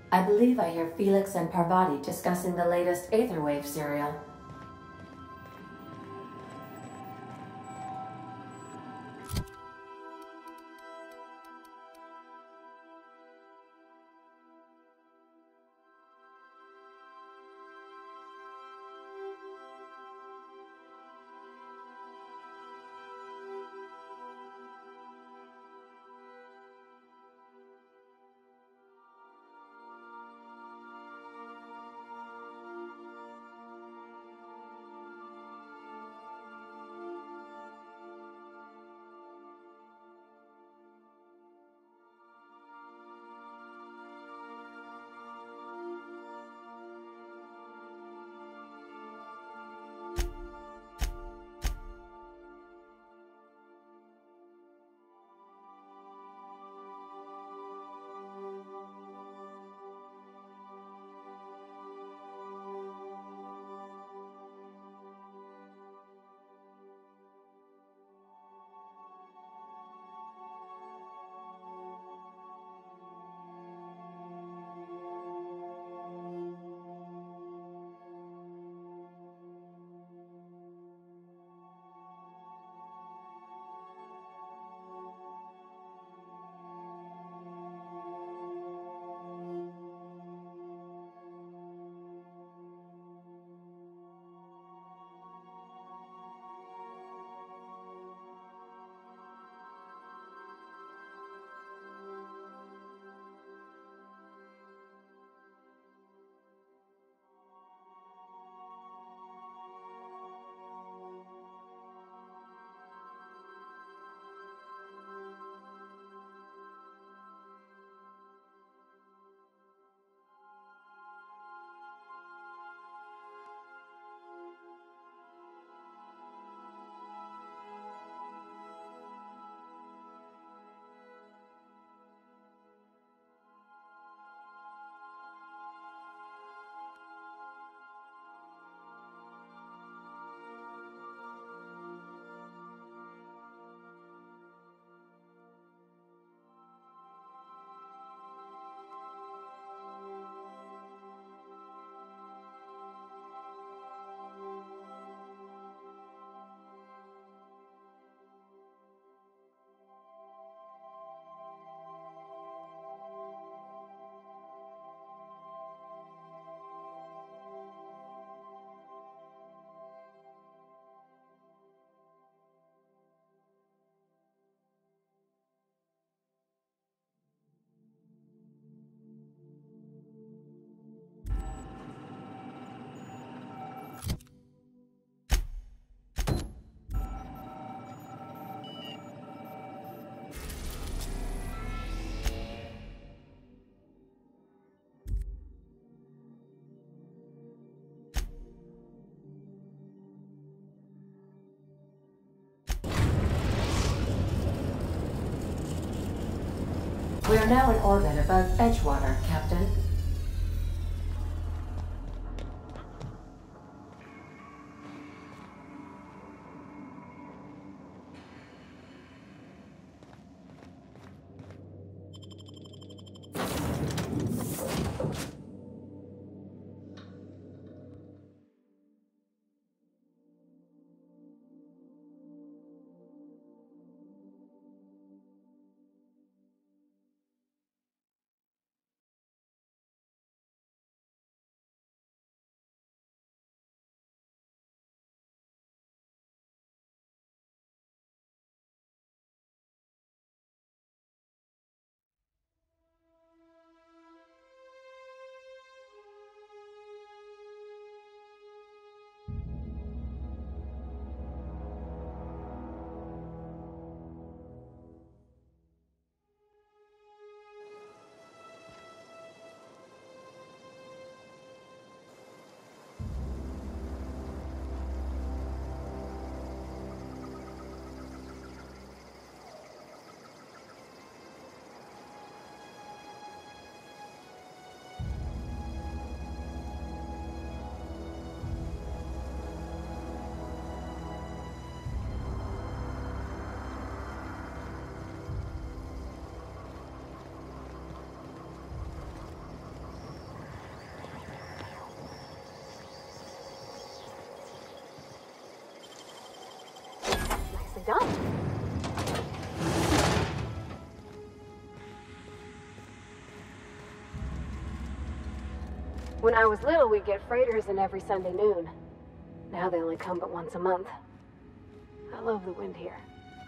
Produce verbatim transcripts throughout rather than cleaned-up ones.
I believe I hear Felix and Parvati discussing the latest Aetherwave serial. We are now in orbit above Edgewater, Captain. nicely done. When I was little, we'd get freighters in every Sunday noon. Now they only come but once a month. I love the wind here.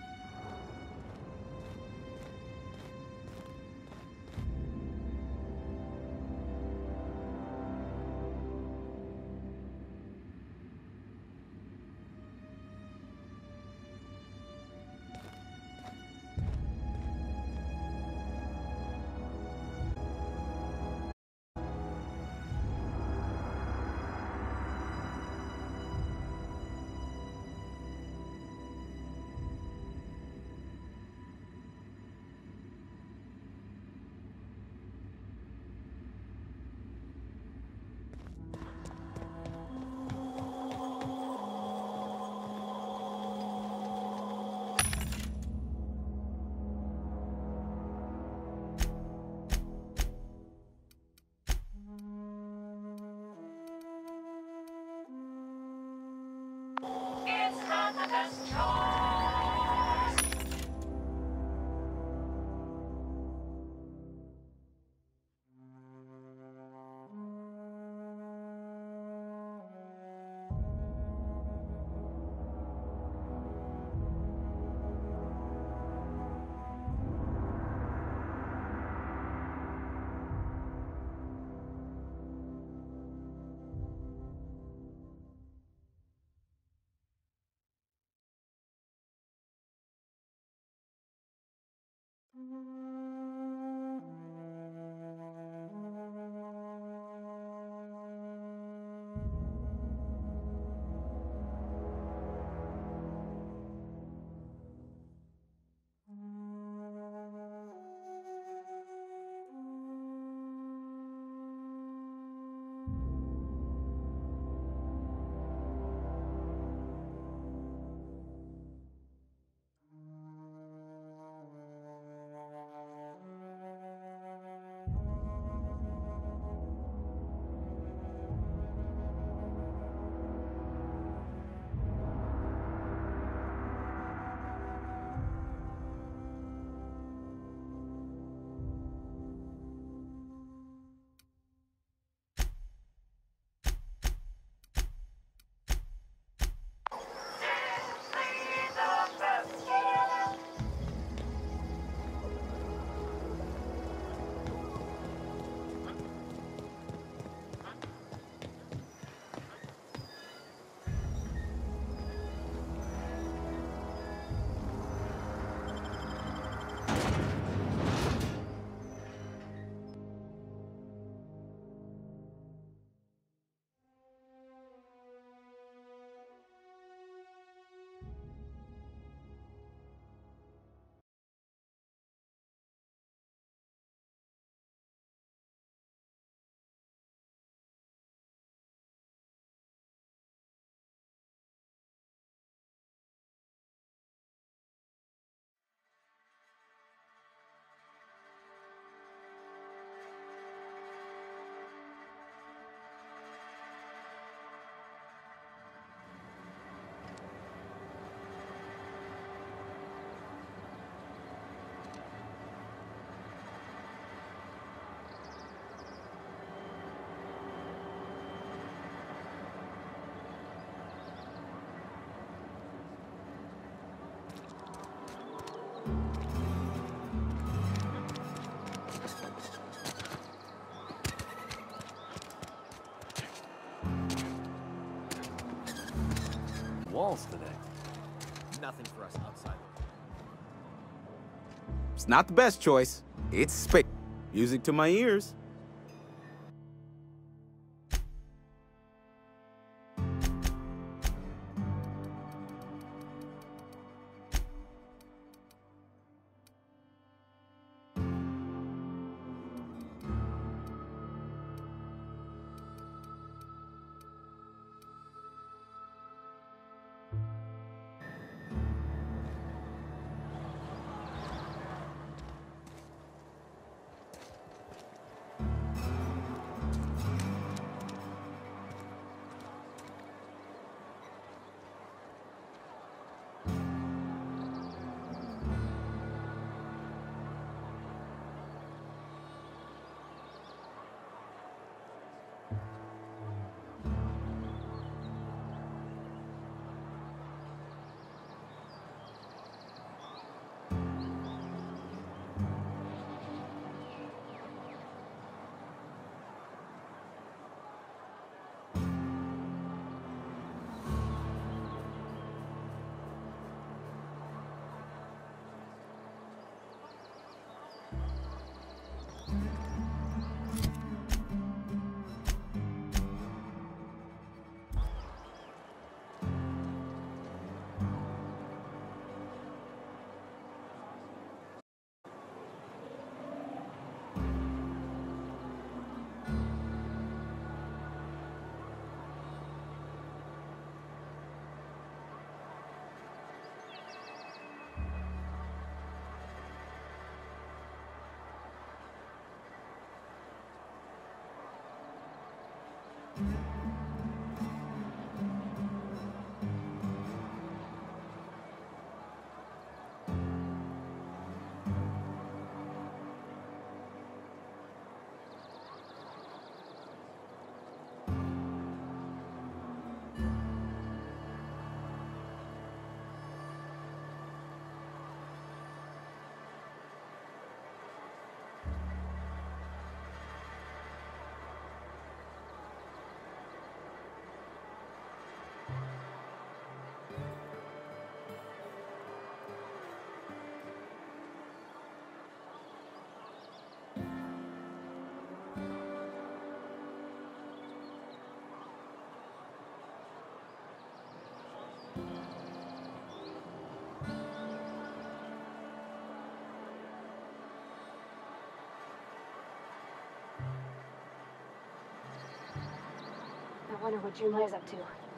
Walls today. Nothing for us outside. It's not the best choice. It's space. Music to my ears. I wonder what Junlai's up to.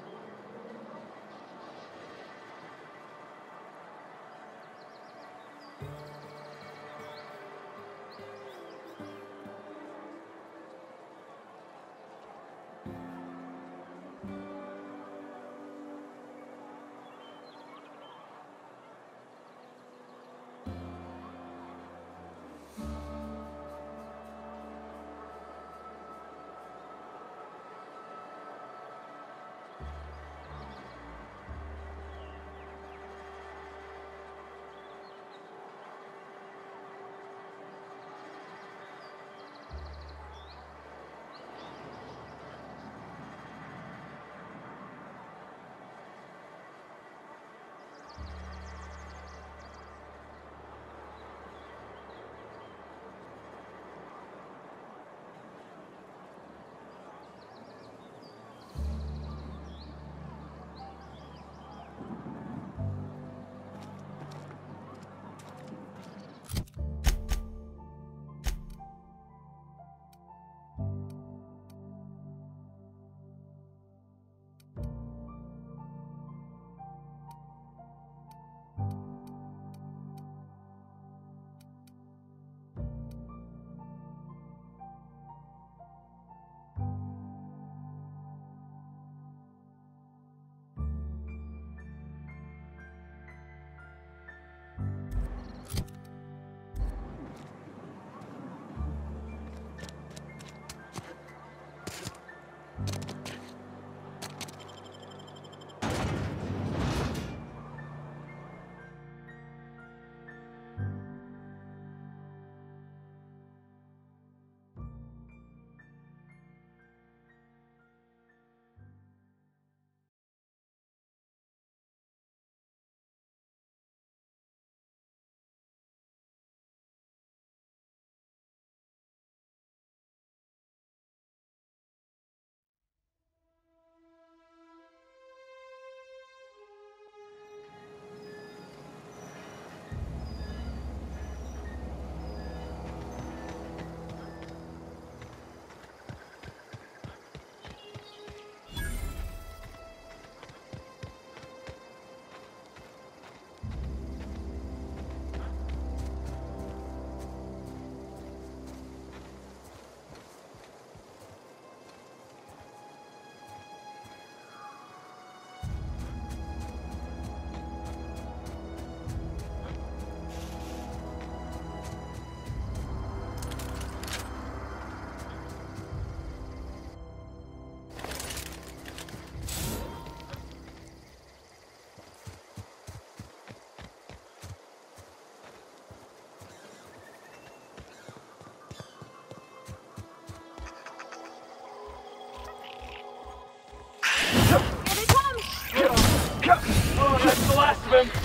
Oh, that's the last of him!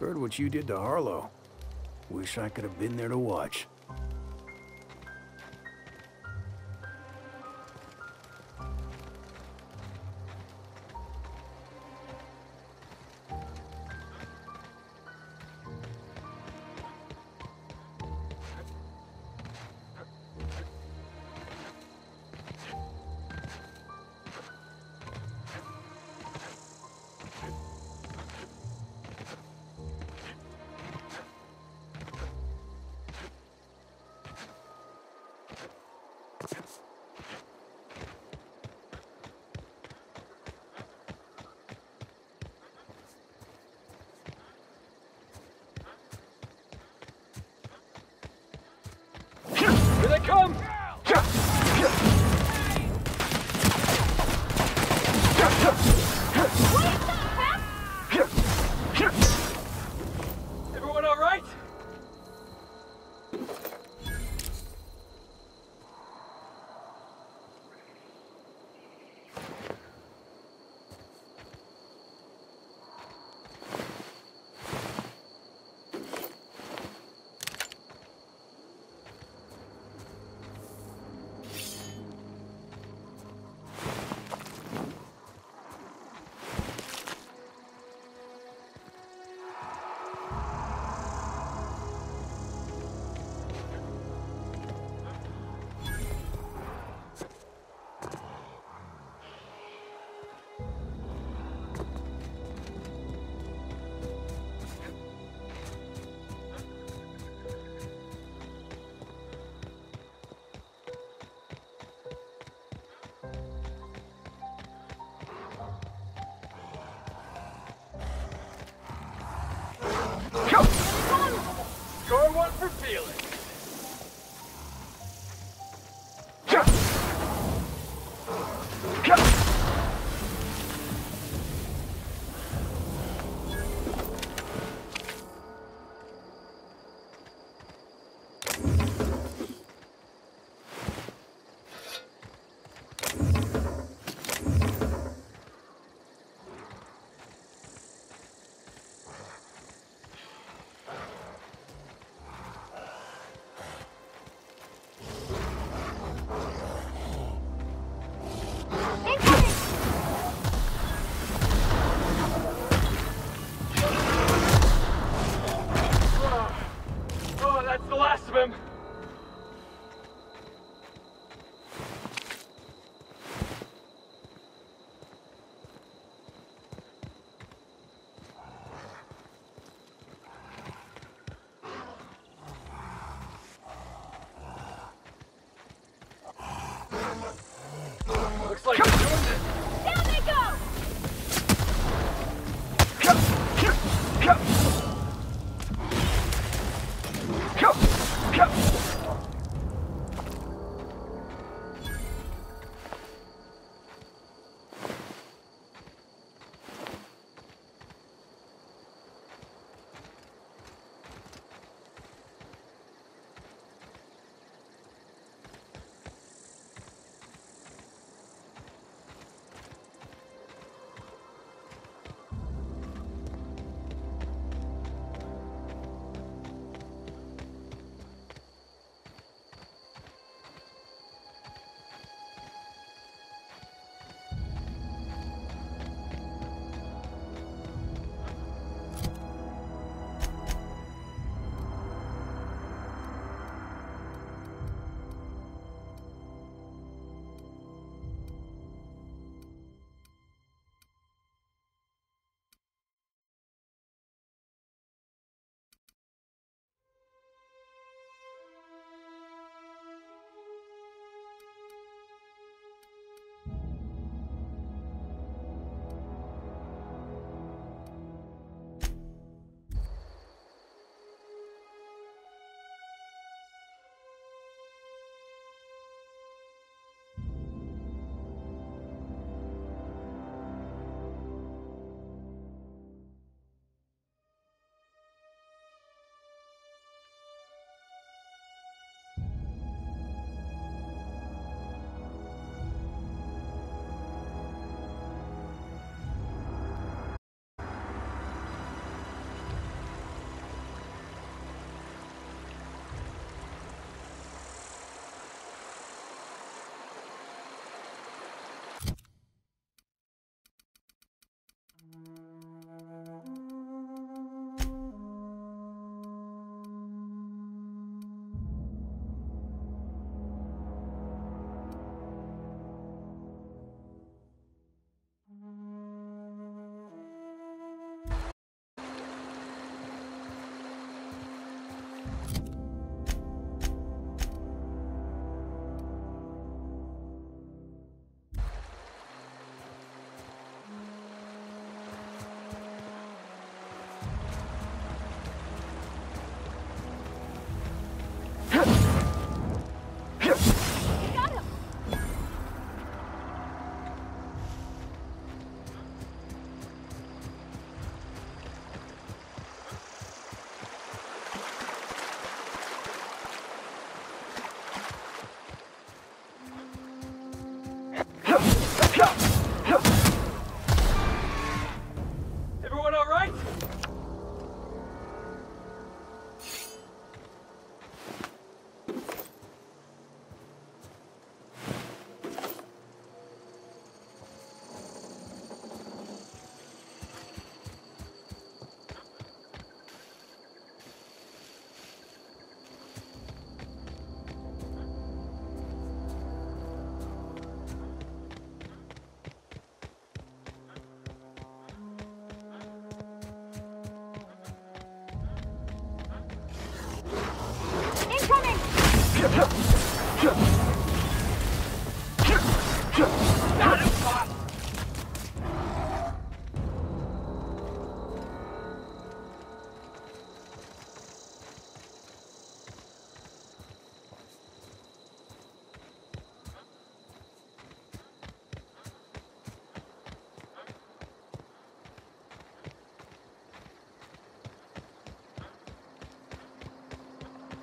Heard what you did to Harlow. Wish I could have been there to watch.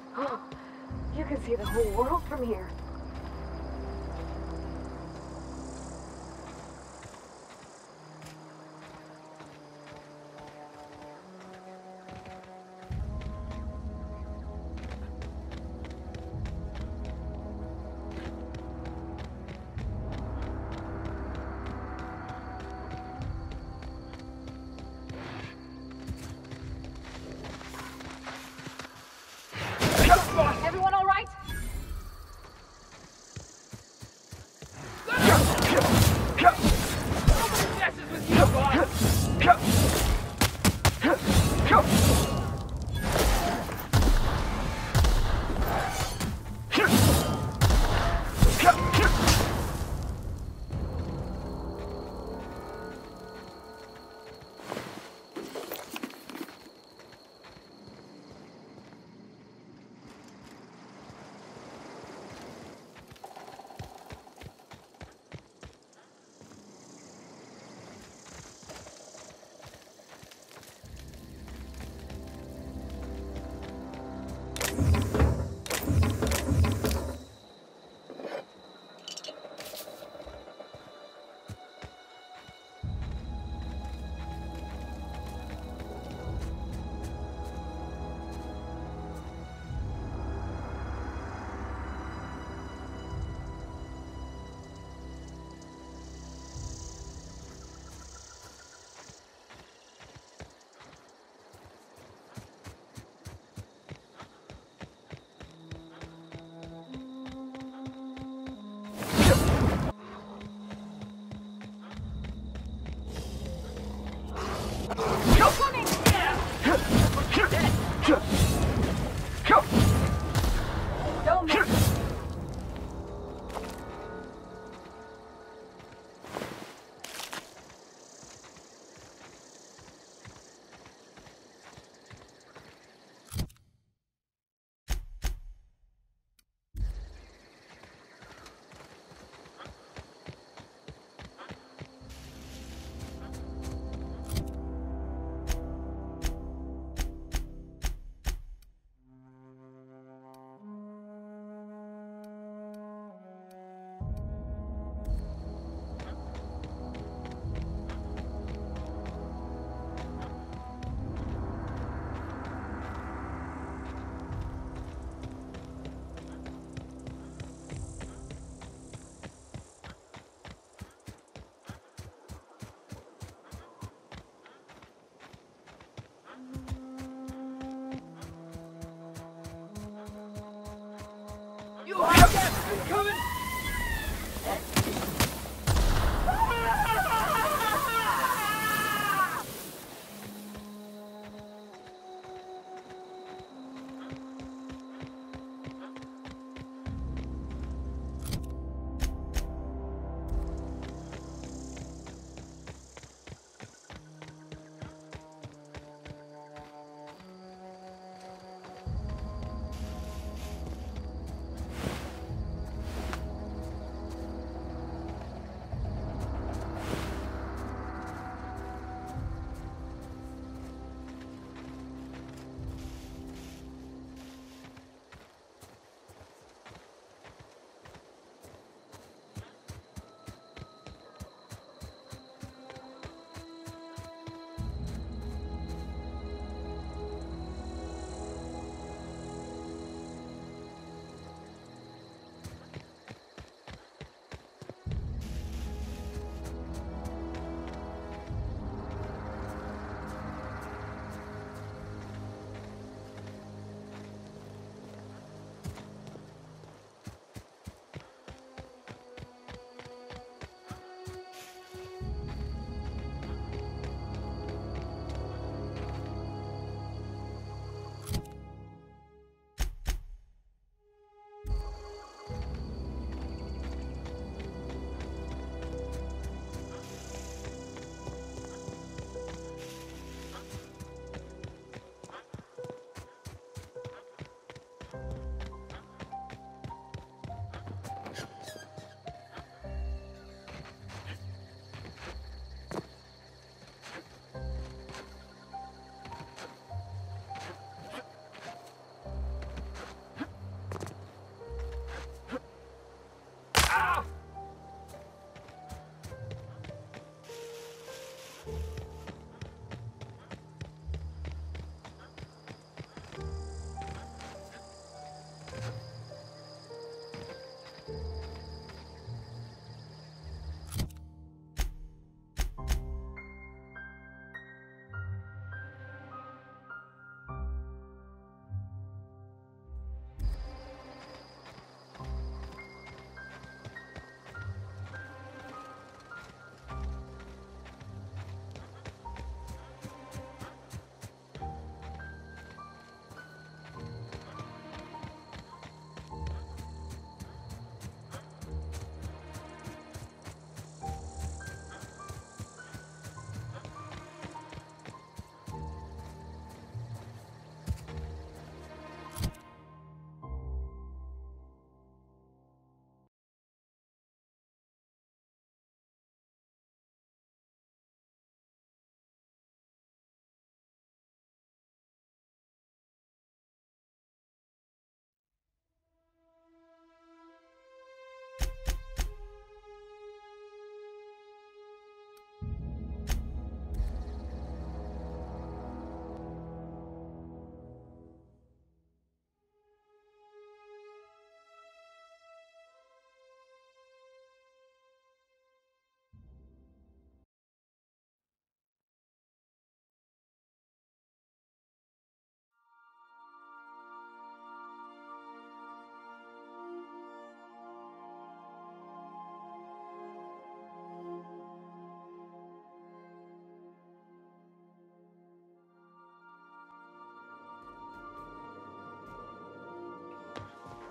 Oh, you can see the whole world from here. Everyone all right? Don't miss. You have that coming!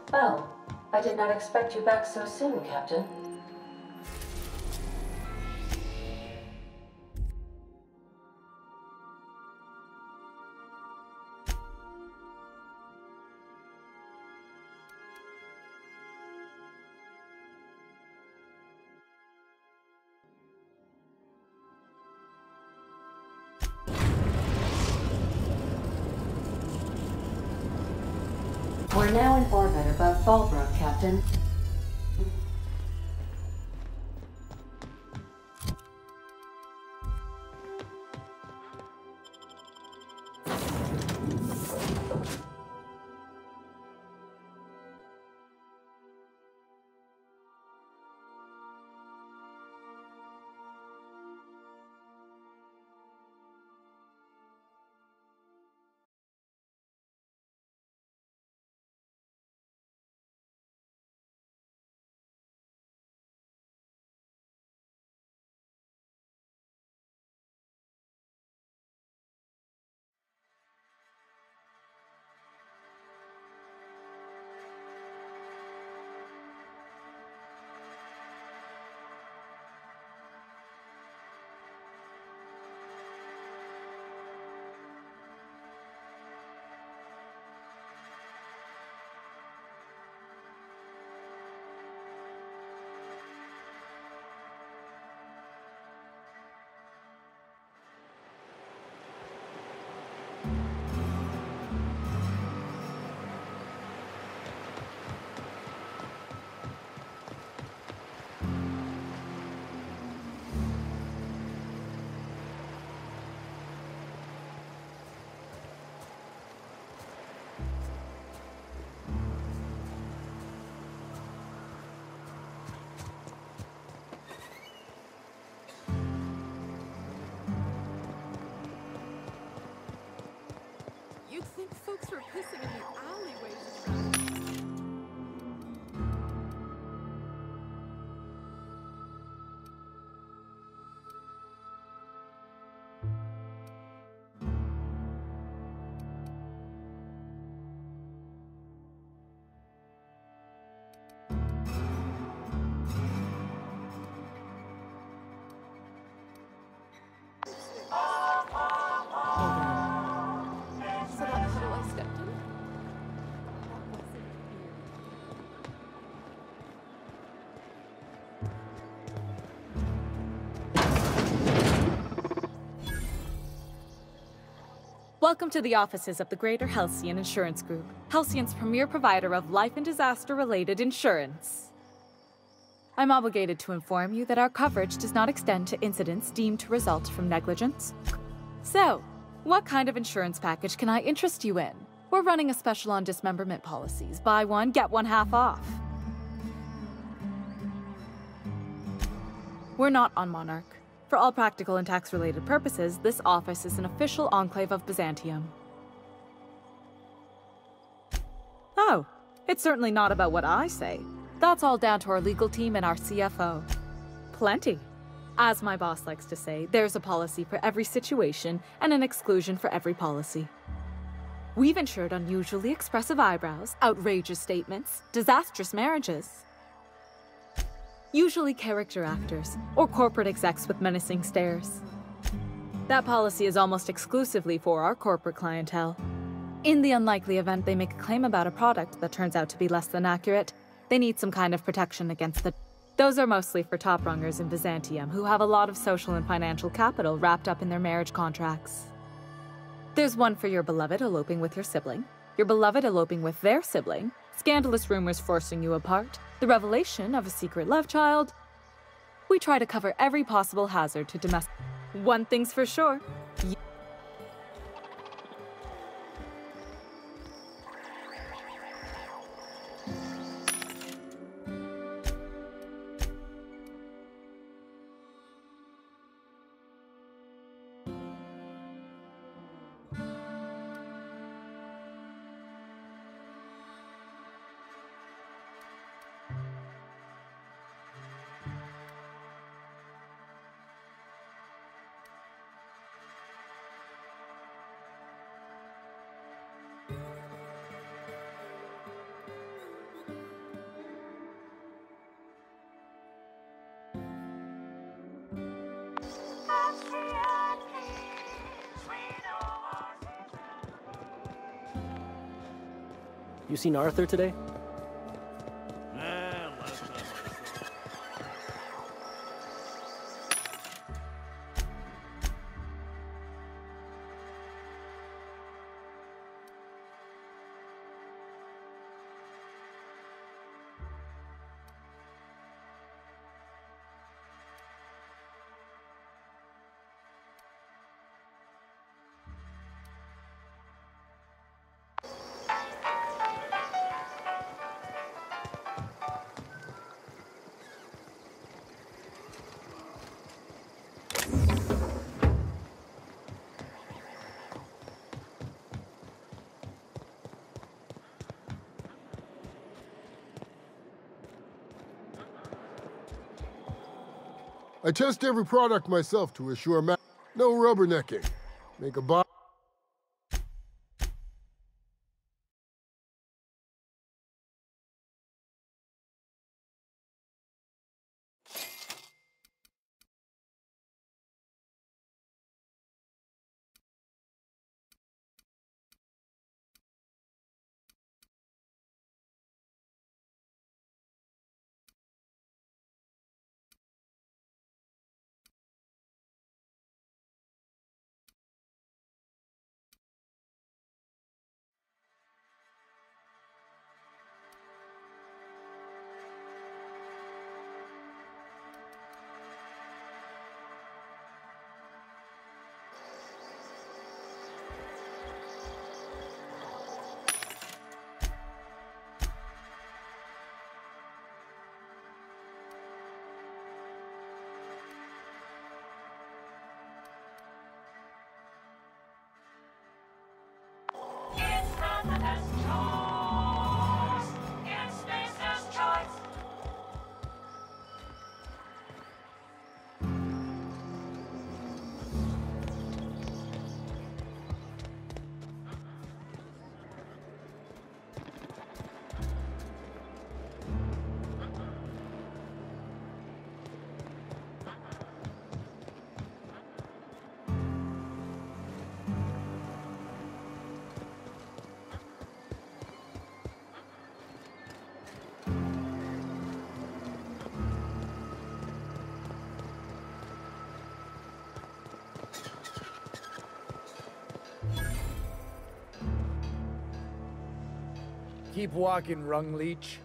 Oh, I did not expect you back so soon, Captain. We're now in orbit above Fallbrook, Captain. You'd think folks were pissing in the alleyways around. So that puddle I stepped in? That wasn't weird. Welcome to the offices of the Greater Halcyon Insurance Group, Halcyon's premier provider of life and disaster-related insurance. I'm obligated to inform you that our coverage does not extend to incidents deemed to result from negligence. So, what kind of insurance package can I interest you in? We're running a special on dismemberment policies. Buy one, get one half off. We're not on Monarch. For all practical and tax-related purposes, this office is an official enclave of Byzantium. Oh, it's certainly not about what I say. That's all down to our legal team and our C F O. Plenty. As my boss likes to say, there's a policy for every situation and an exclusion for every policy. We've insured unusually expressive eyebrows, outrageous statements, disastrous marriages. Usually character actors, or corporate execs with menacing stares. That policy is almost exclusively for our corporate clientele. In the unlikely event they make a claim about a product that turns out to be less than accurate, they need some kind of protection against the... Those are mostly for top-rungers in Byzantium who have a lot of social and financial capital wrapped up in their marriage contracts. There's one for your beloved eloping with your sibling, your beloved eloping with their sibling, scandalous rumors forcing you apart, the revelation of a secret love child. We try to cover every possible hazard to domestic... One thing's for sure. Y You seen Arthur today? Nah, last time I saw. I test every product myself to assure ma- no rubbernecking. Make a buy. Keep walking, Rung Leech.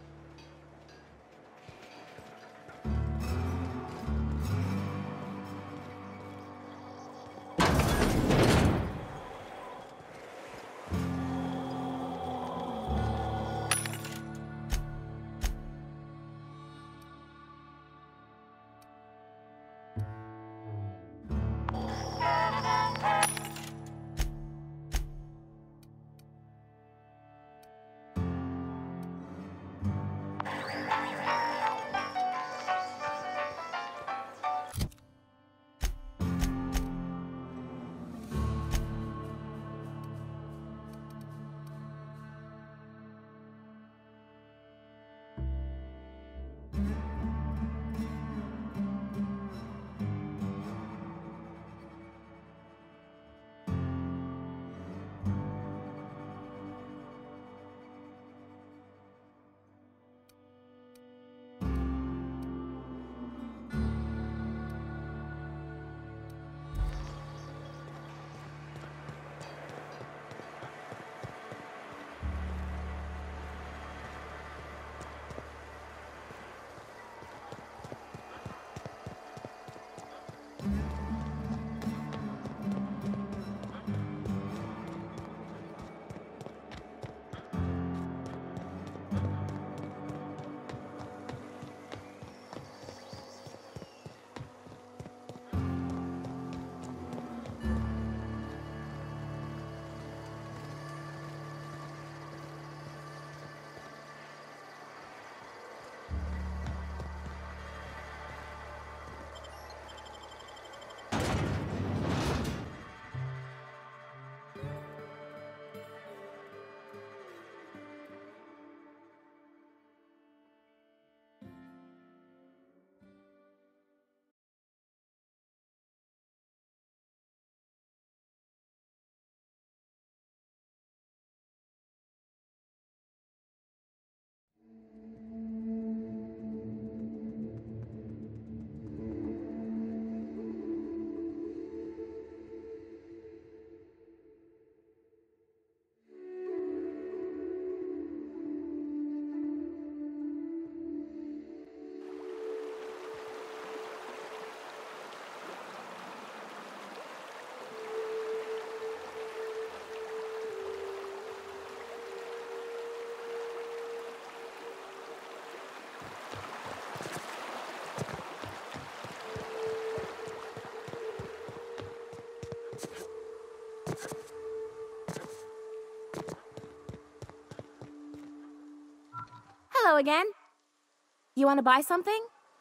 Hello again. You want to buy something?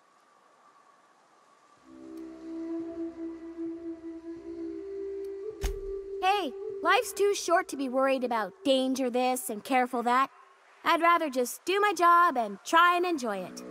Hey, life's too short to be worried about danger this and careful that. I'd rather just do my job and try and enjoy it.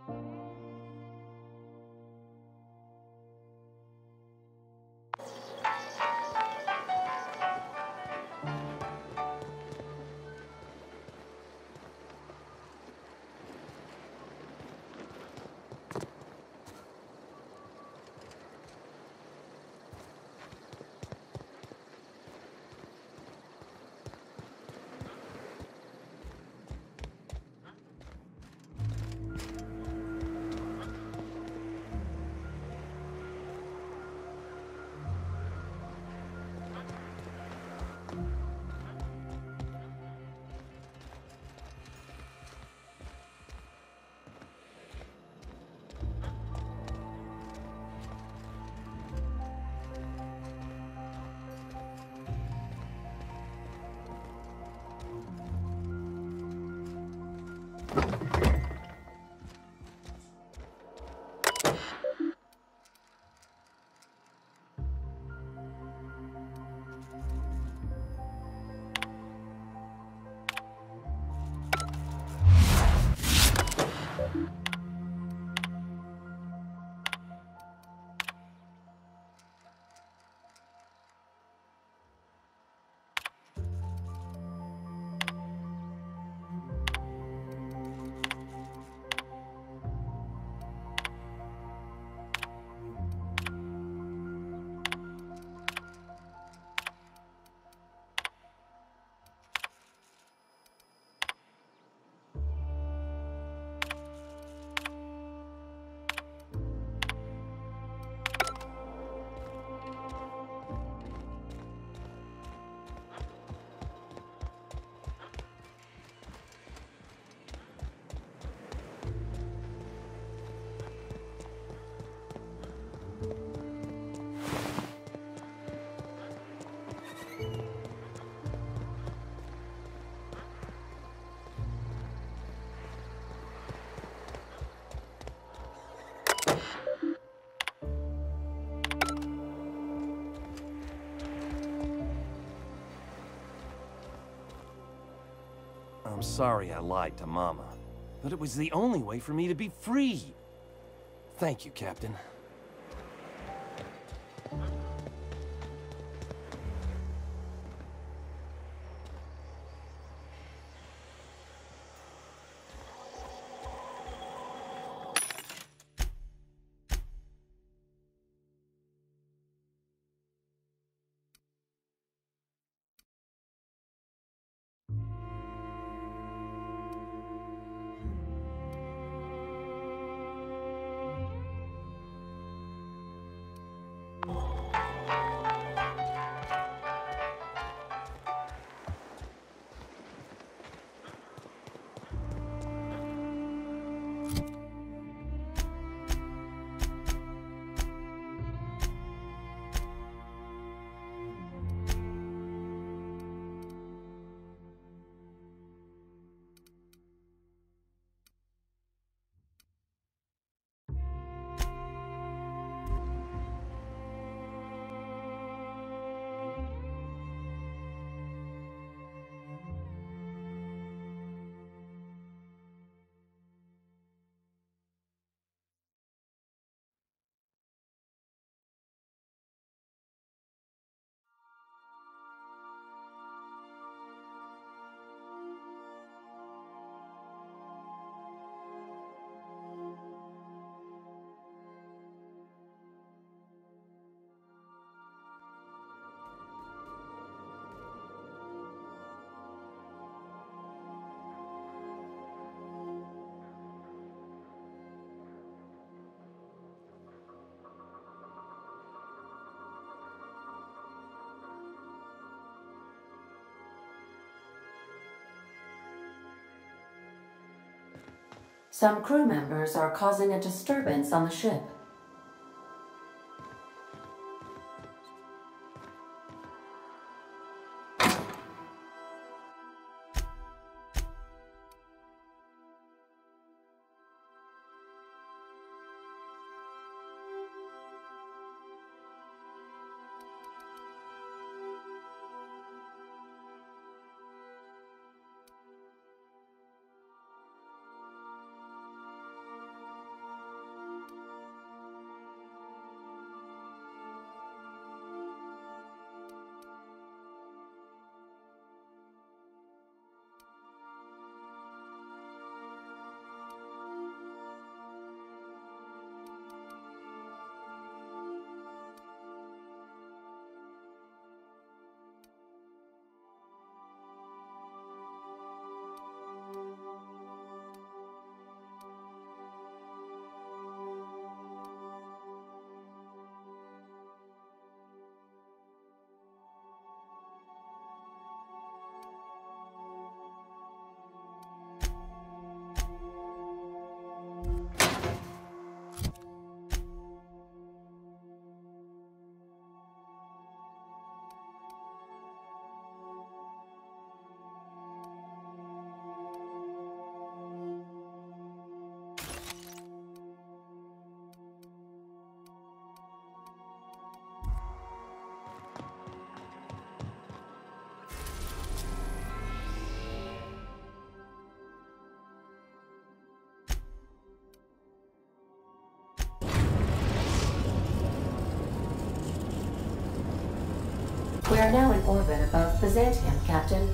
I'm sorry I lied to Mama, but it was the only way for me to be free. Thank you, Captain. Some crew members are causing a disturbance on the ship. are now in orbit above Byzantium, Captain.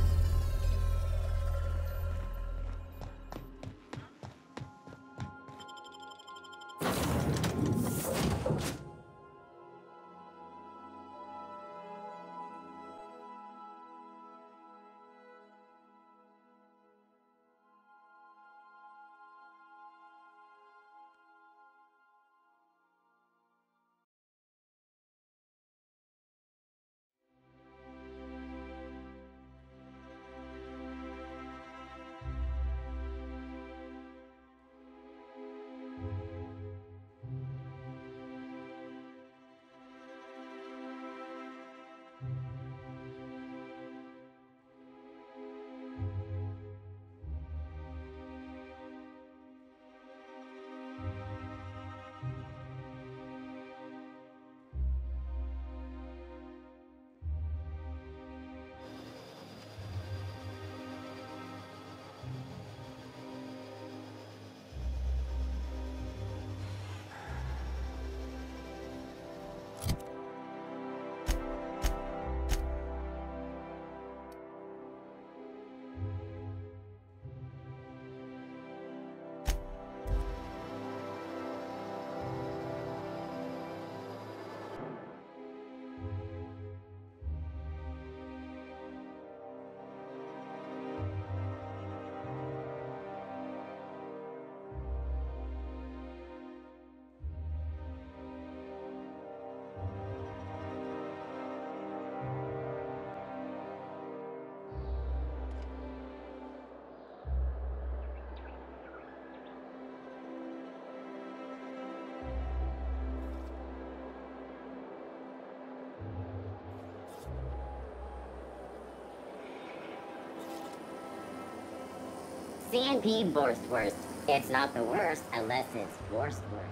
C and P worst worst. It's not the worst unless it's worst worst.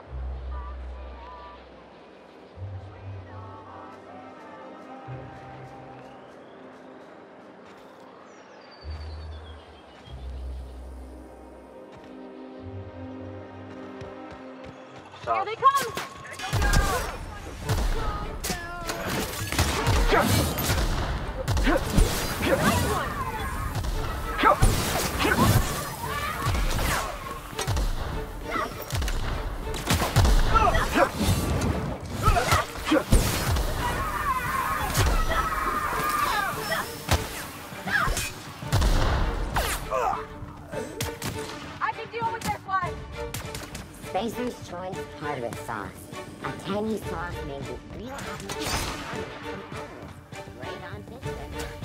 Here they come! I can deal with this one! Spacer's choice hardware sauce. A tangy sauce made with real Right on pizza.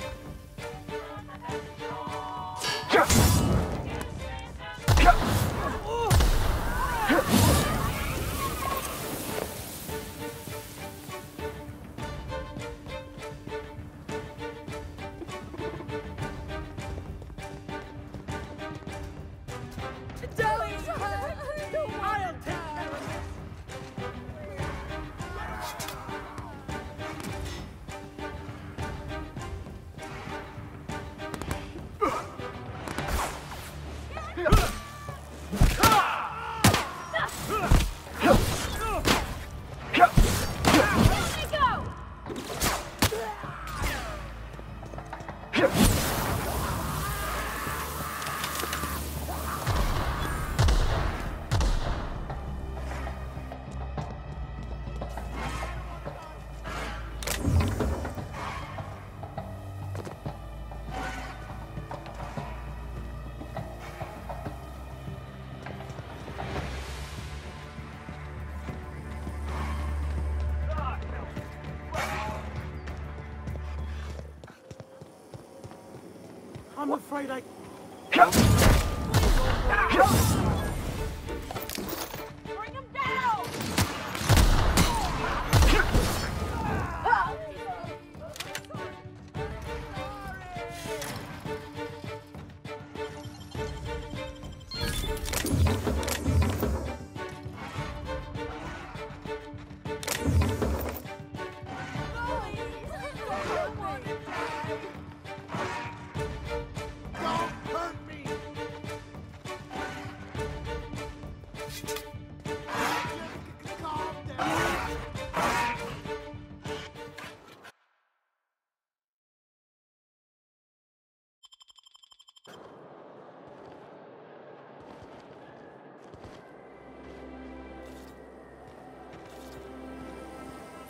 I'm afraid I... Bring him down!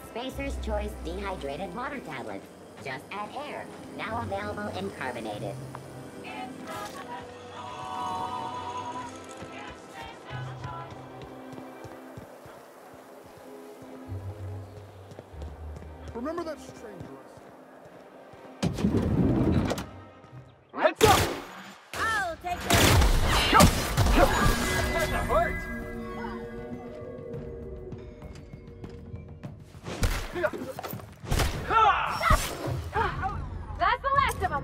Spacer's Choice Dehydrated Water Tablets. Just add air. Now available in carbonated. Remember that stranger I Heads up! I'll take it. That hurt! That's the last of them!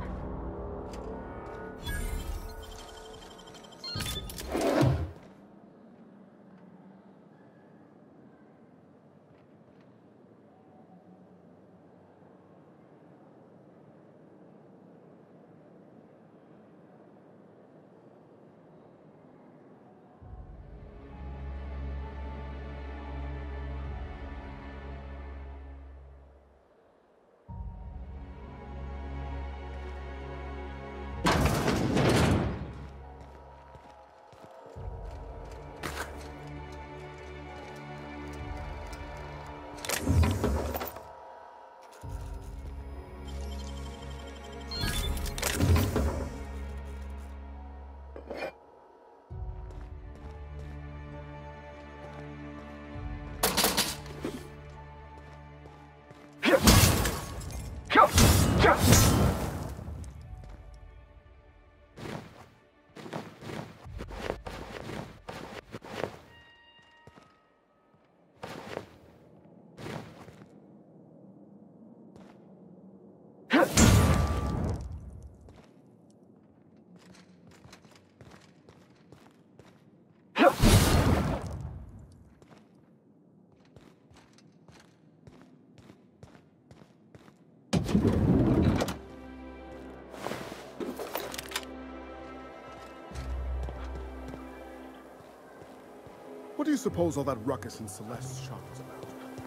What do you suppose all that ruckus in Celeste's shop is about?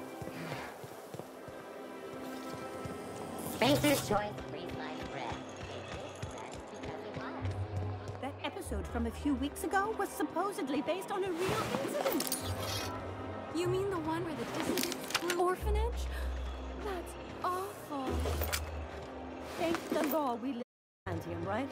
Spacer's Choice freeze-dried bread. It tastes fresh because it was. That episode from a few weeks ago was supposedly based on a real incident. You mean the one where the dissidents flew orphanage? That's awful. Thank the law we live in Antium, right?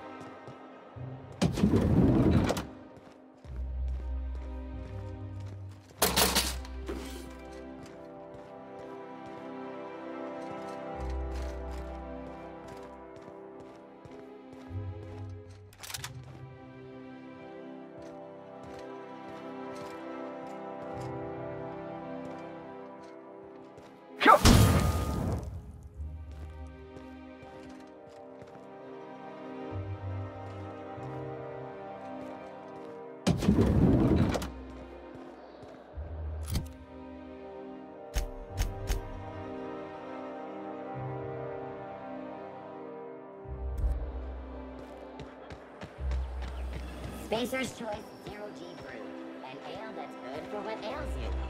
Spacer's Choice Zero G Brew. An ale that's good for what ails you.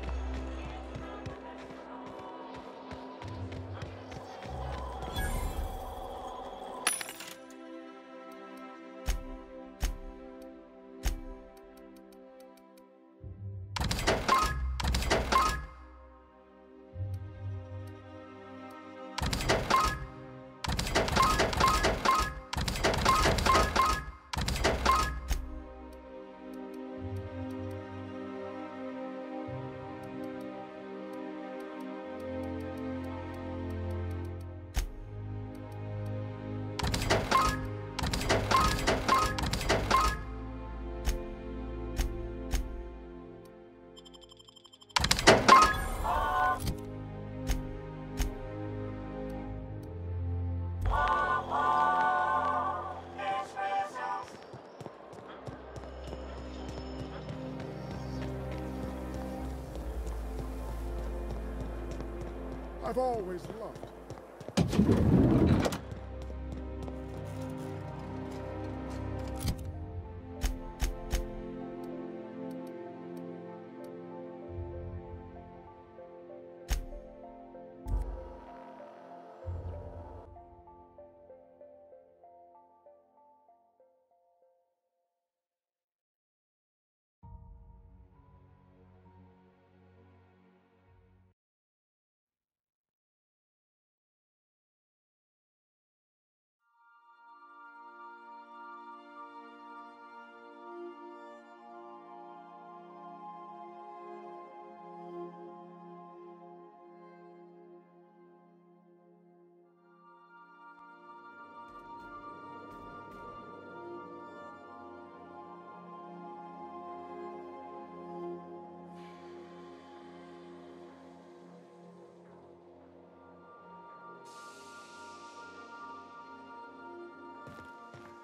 I've always loved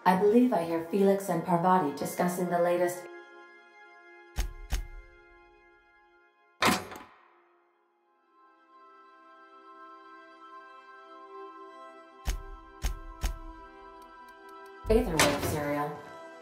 I believe I hear Felix and Parvati discussing the latest... Aetherwave serial.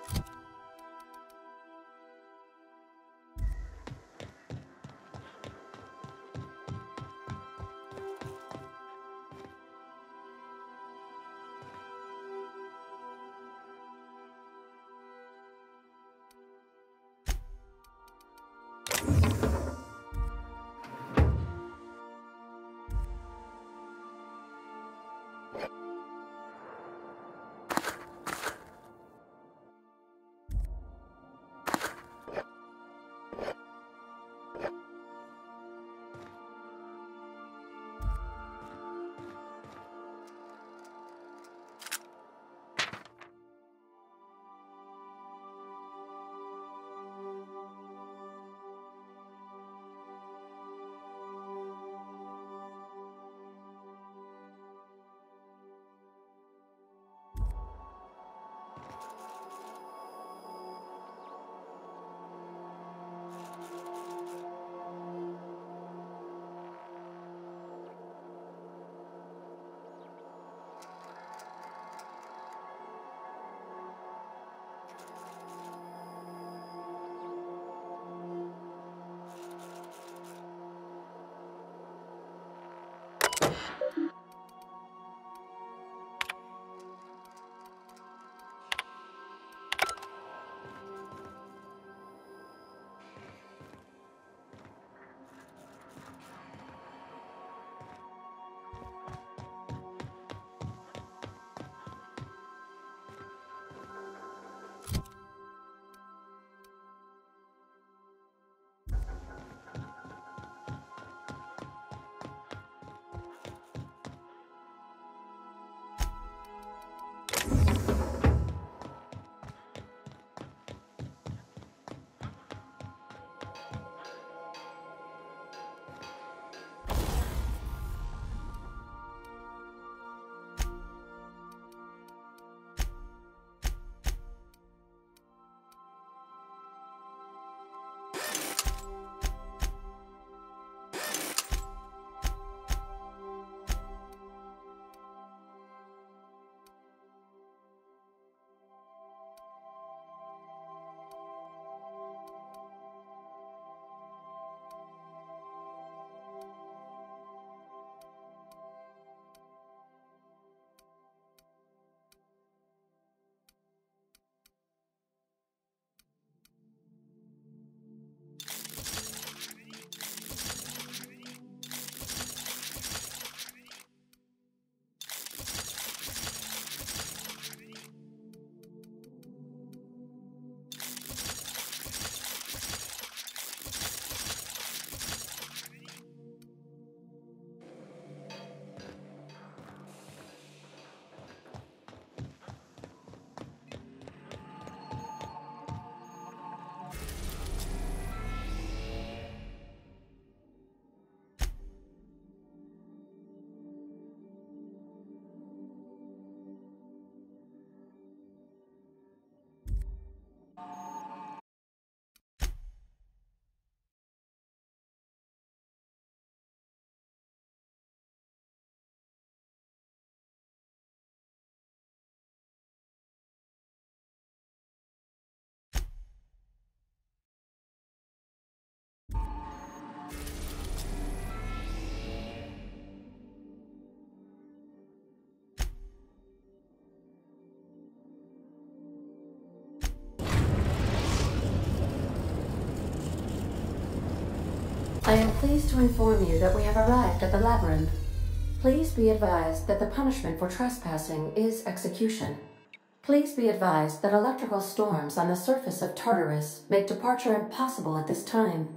I am pleased to inform you that we have arrived at the labyrinth. Please be advised that the punishment for trespassing is execution. Please be advised that electrical storms on the surface of Tartarus make departure impossible at this time.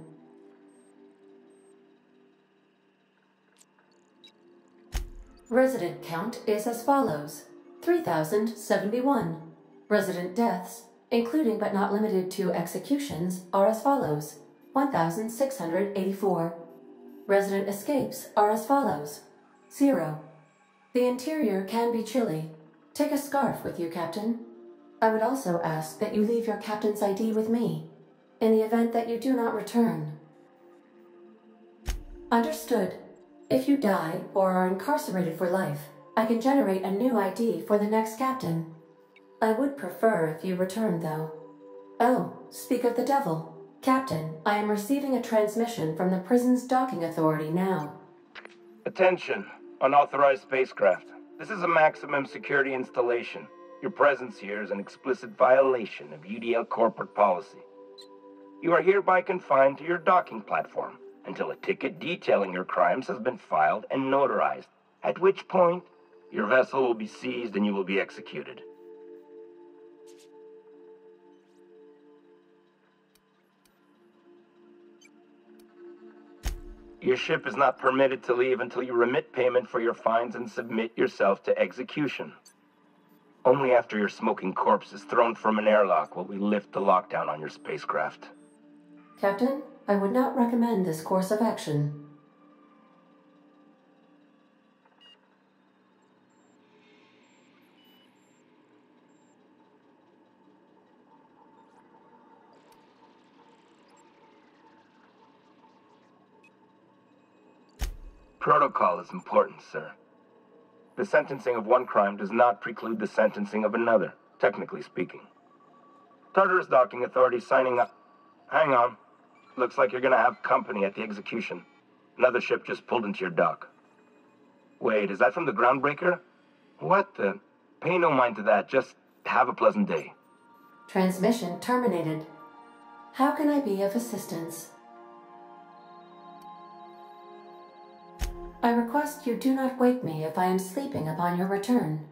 Resident count is as follows: three thousand seventy-one. Resident deaths, including but not limited to executions, are as follows: one thousand six hundred eighty-four. Resident escapes are as follows: zero. The interior can be chilly. Take a scarf with you, Captain. I would also ask that you leave your captain's I D with me, in the event that you do not return. Understood. If you die or are incarcerated for life, I can generate a new I D for the next captain. I would prefer if you return, though. Oh, speak of the devil. Captain, I am receiving a transmission from the prison's docking authority now. Attention, unauthorized spacecraft. This is a maximum security installation. Your presence here is an explicit violation of U D L corporate policy. You are hereby confined to your docking platform until a ticket detailing your crimes has been filed and notarized, at which point your vessel will be seized and you will be executed. Your ship is not permitted to leave until you remit payment for your fines and submit yourself to execution. Only after your smoking corpse is thrown from an airlock will we lift the lockdown on your spacecraft. Captain, I would not recommend this course of action. Protocol is important, sir. The sentencing of one crime does not preclude the sentencing of another, technically speaking. Tartarus Docking Authority signing up. Hang on. Looks like you're gonna have company at the execution. Another ship just pulled into your dock. Wait, is that from the Groundbreaker? What the? Pay no mind to that, just have a pleasant day. Transmission terminated. How can I be of assistance? I request you do not wake me if I am sleeping upon your return.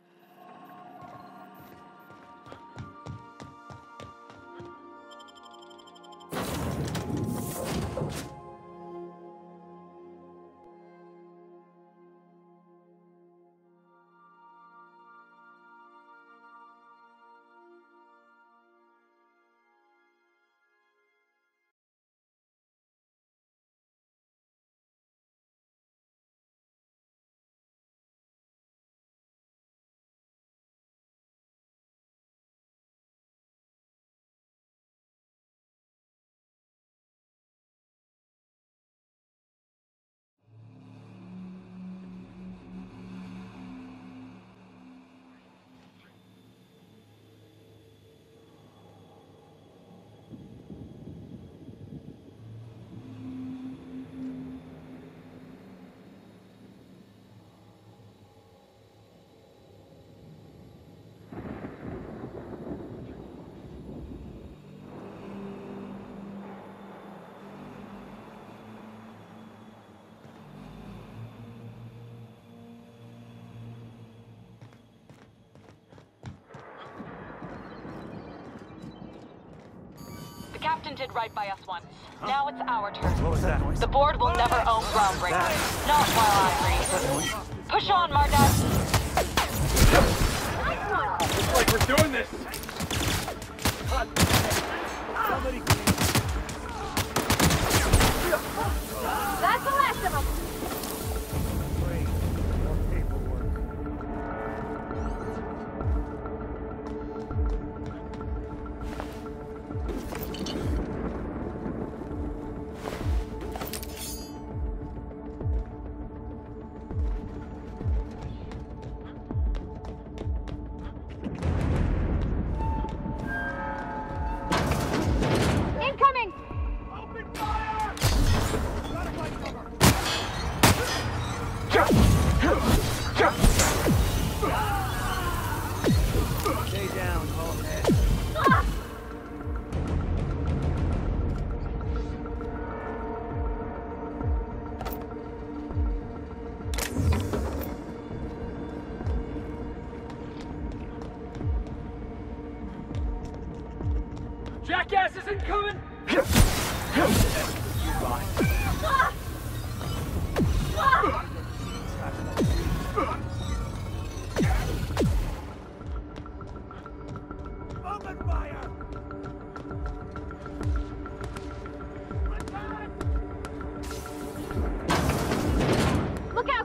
The captain did right by us once. Now it's our turn. What was that noise? The board will never own Groundbreaker. Not while I breathe. Push on, Marduk. Looks like we're doing this. That's the last of them. Incoming! Open fire! Stay down, Hawkhead. Ah! Jackass isn't coming! Ah! Ah! Open fire! Look out!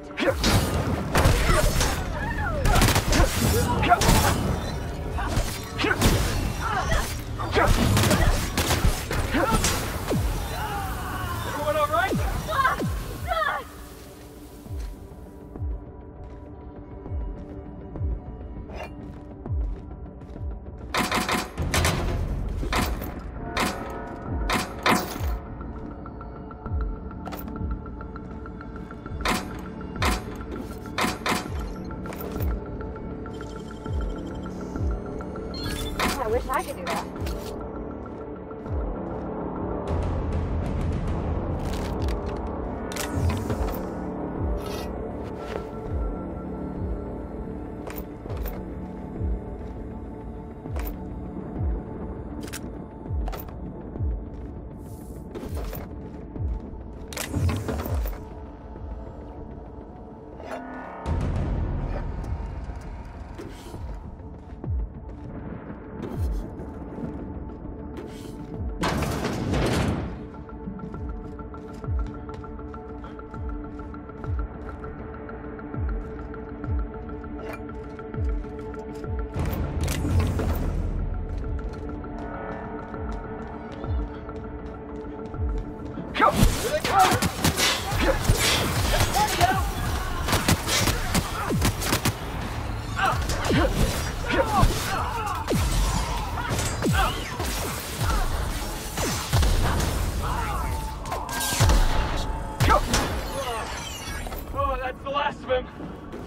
Oh, that's the last of him.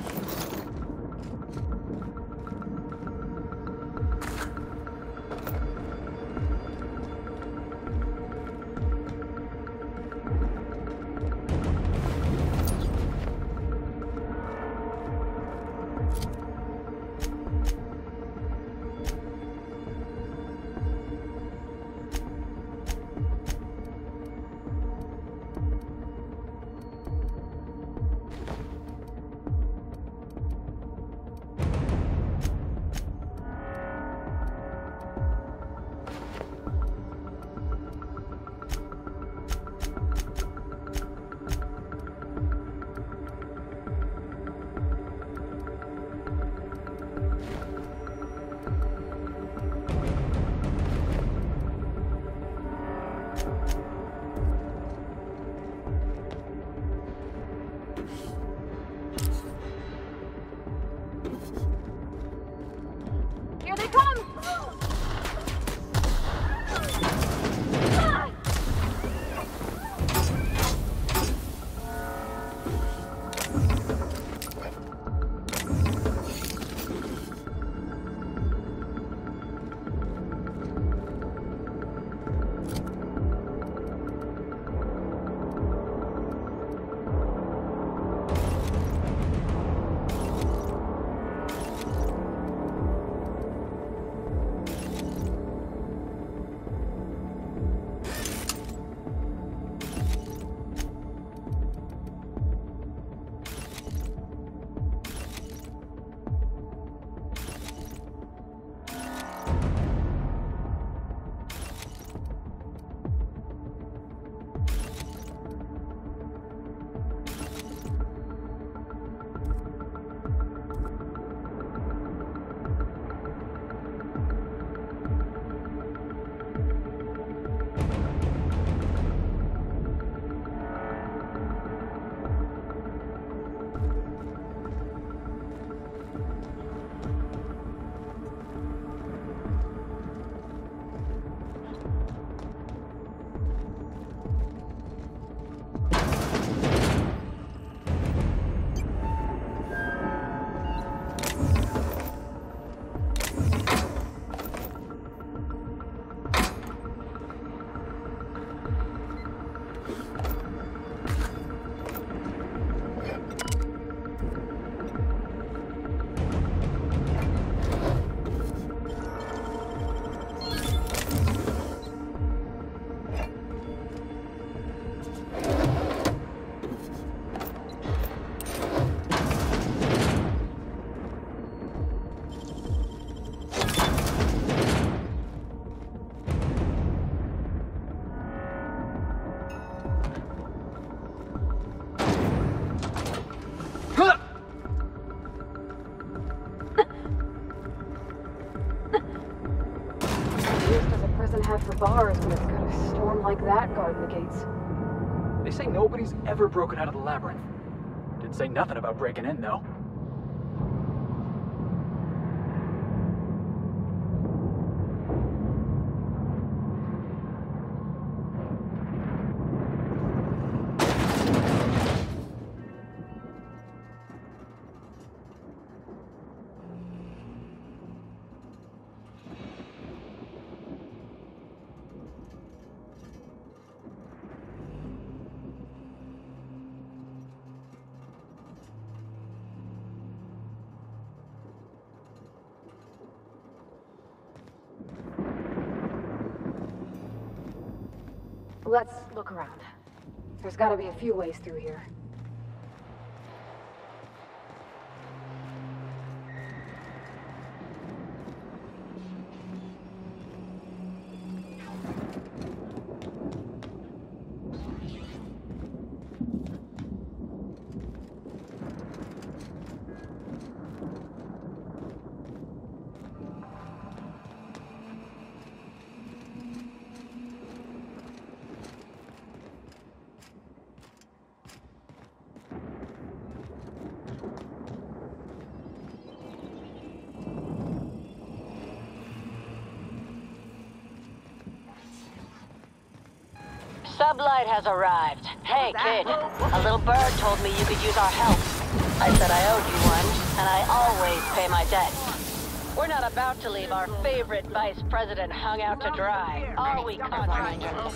Here they come! For bars when it's got a storm like that guarding the gates. They say nobody's ever broken out of the labyrinth. Didn't say nothing about breaking in, though. Let's look around. There's gotta be a few ways through here. Sublight has arrived. Hey, kid. A little bird told me you could use our help. I said I owed you one, and I always pay my debts. We're not about to leave our favorite vice president hung out to dry. All we contractors.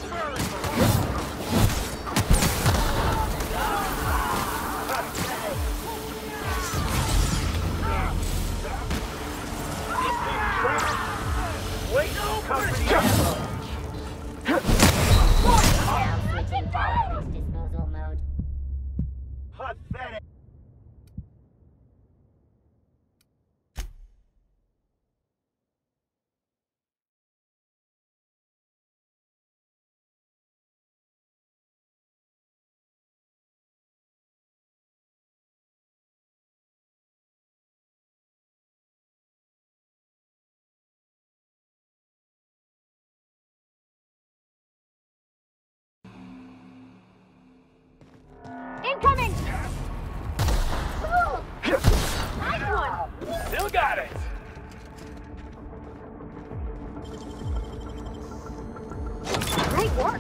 Wait, no, company. Switching to disposal mode. Pathetic. Incoming! Nice one! Still got it! Great work!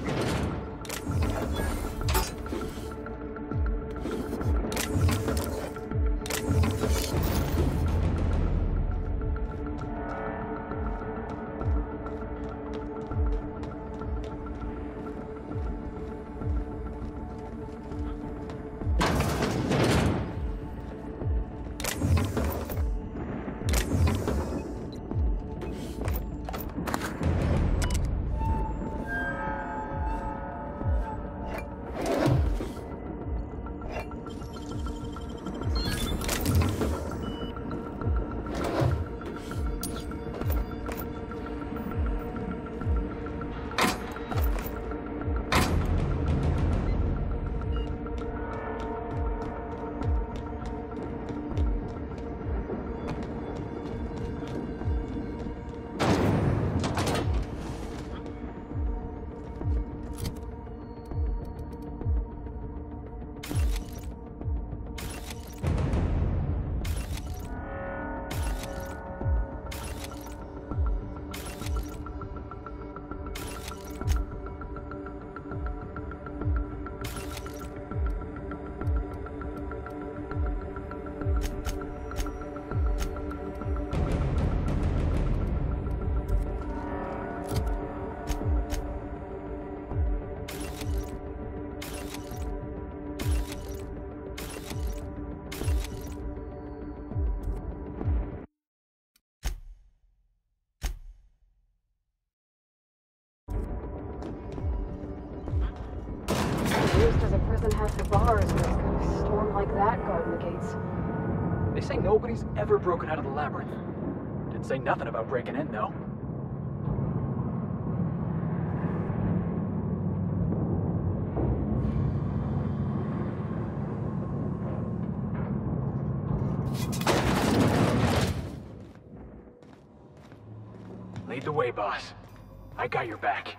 Used as a prison house for bars when it's got a storm like that guarding the gates. They say nobody's ever broken out of the labyrinth. Didn't say nothing about breaking in, though. Lead the way, boss. I got your back.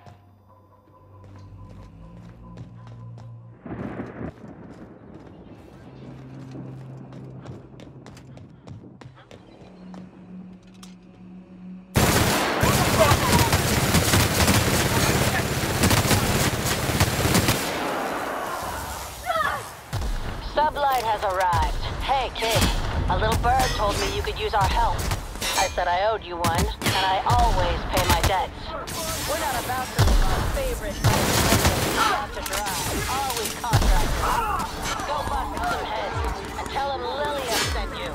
Sublight has arrived. Hey, kid. A little bird told me you could use our help. I said I owed you one, and I always pay my debts. We're not about to leave our favorite vice president out to dry. All we contractors. Go bust some heads and tell him Lilia sent you.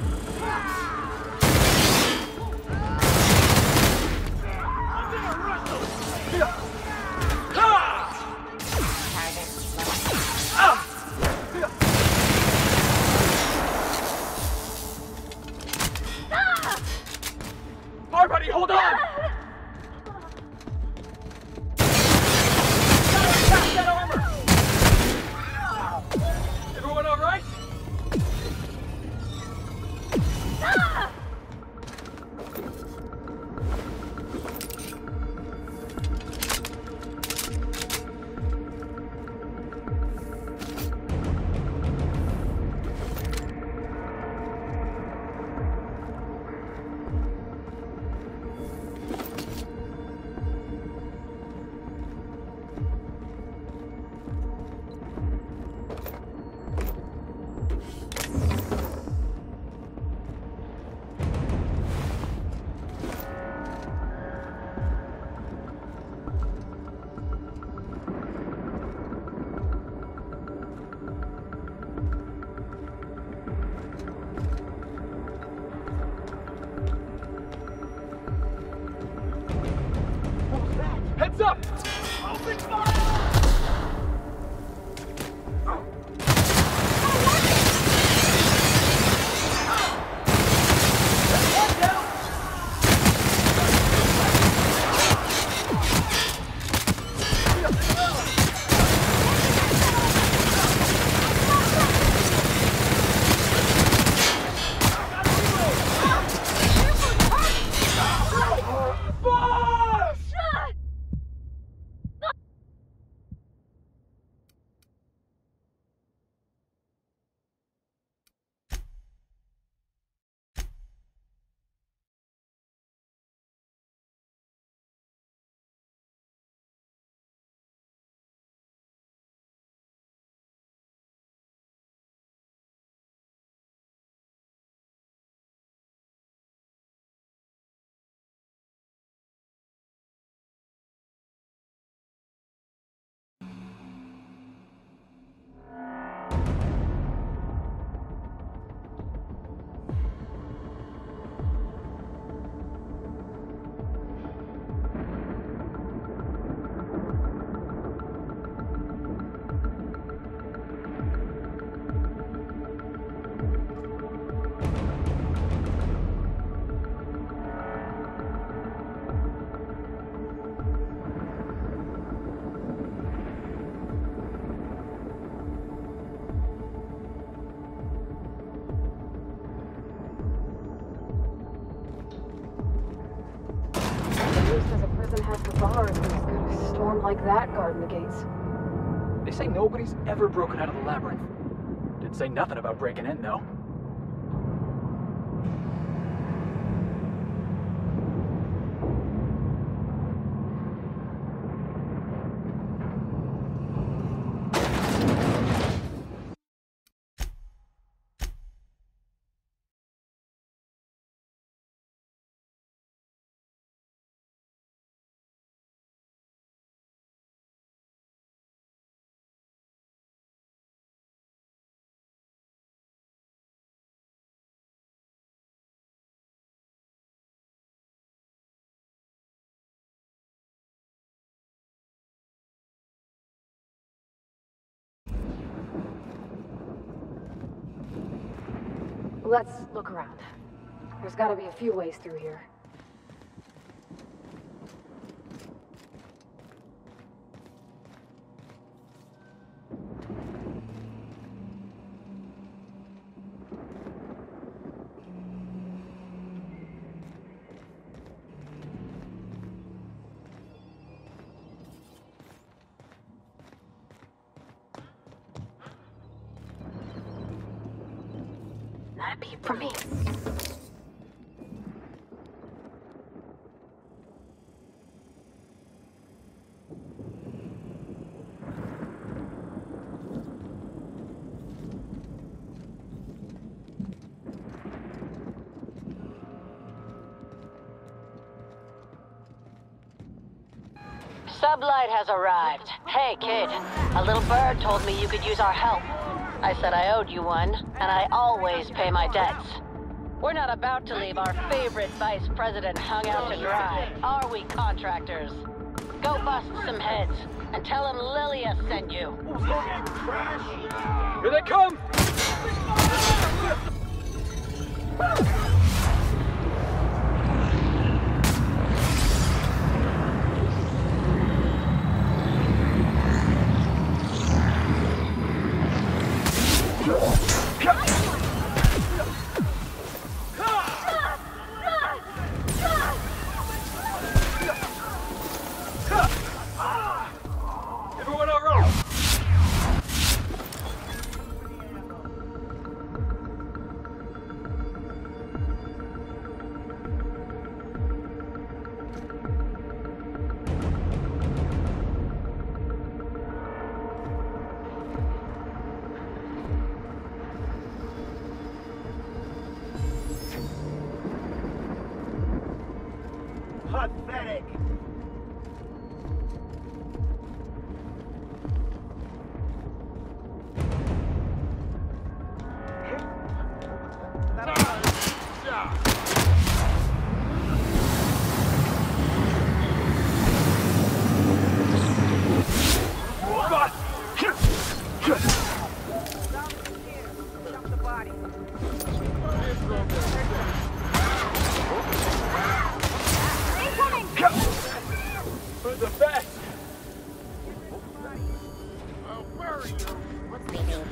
Everybody, hold on! Gotta bars who's got a storm like that guarding the gates. They say nobody's ever broken out of the labyrinth. Didn't say nothing about breaking in, though. Let's look around. There's gotta be a few ways through here. Not a peep from me. Sublight has arrived. Hey, kid. A little bird told me you could use our help. I said I owed you one, and I always pay my debts. We're not about to leave our favorite vice president hung out to dry, are we, contractors? Go bust some heads, and tell him Lilia sent you. Here they come! Everyone all right? Pathetic! For the best! I'll bury you! What's beeping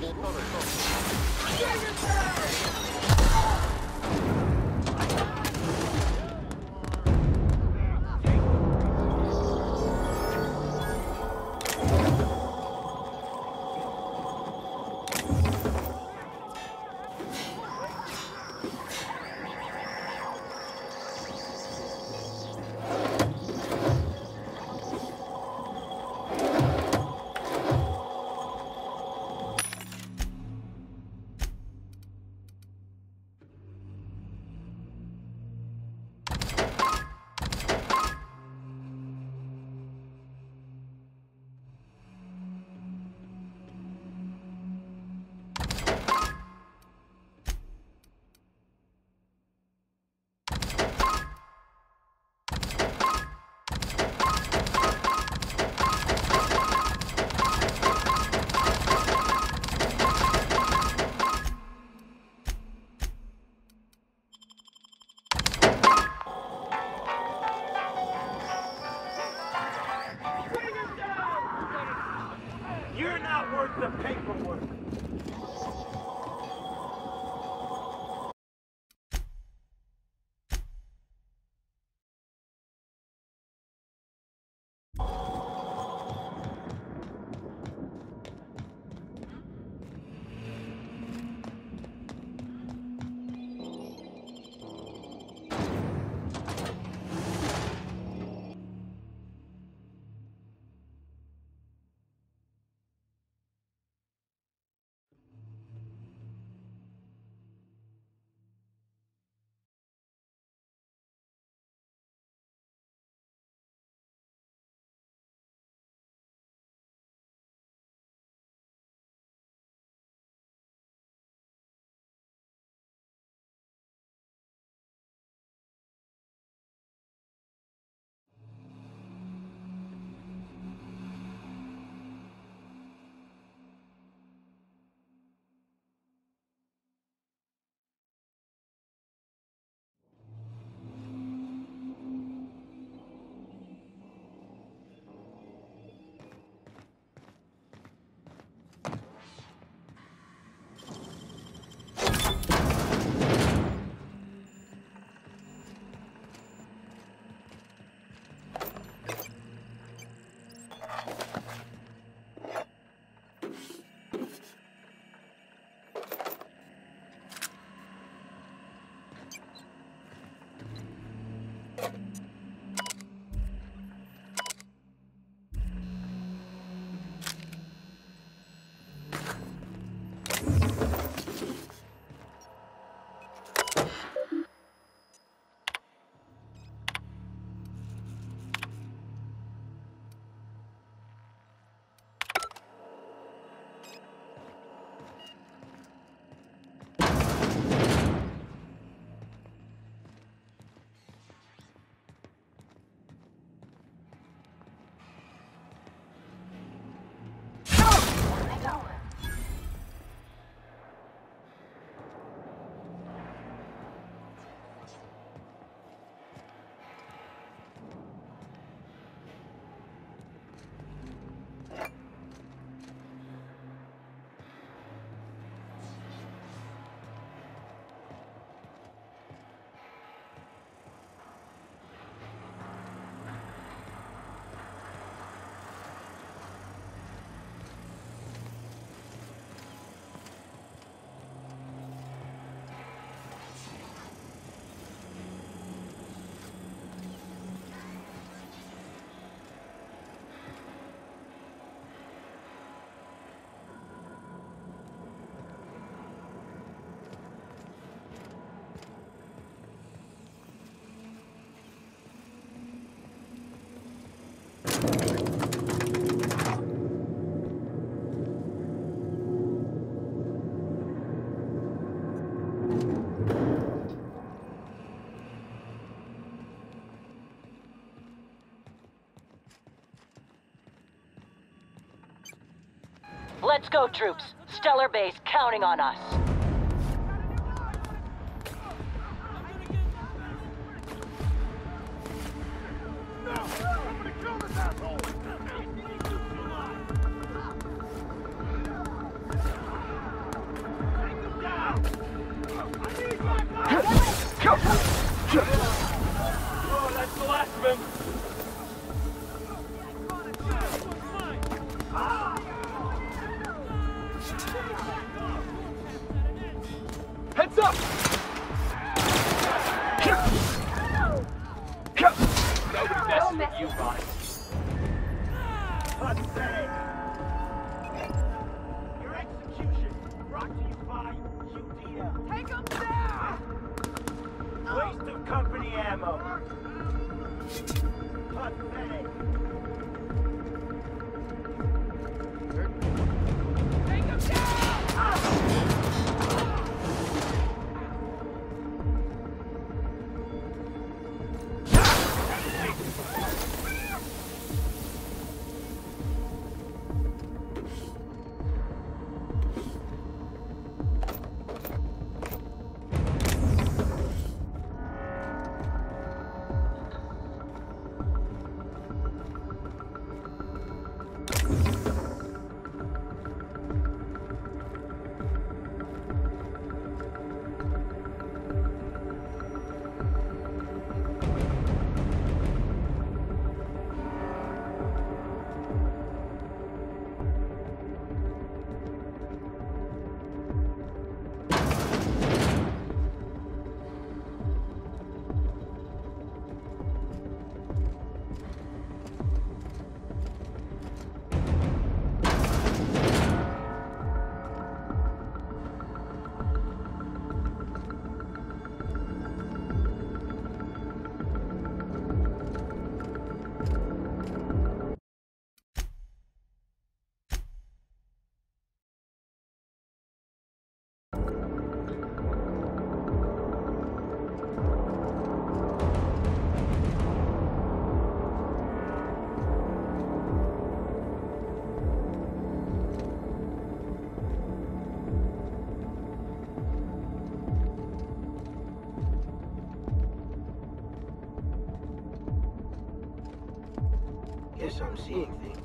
You're not worth the paperwork! Let's go, troops. Stellar Base counting on us. Oh, that's the last of him. Heads up! Nobody messes with you, Bonnie. Pathetic. Your execution brought to you by U D L. Take him down! Waste of company ammo. Pathetic. Take him down! Guess I'm seeing things.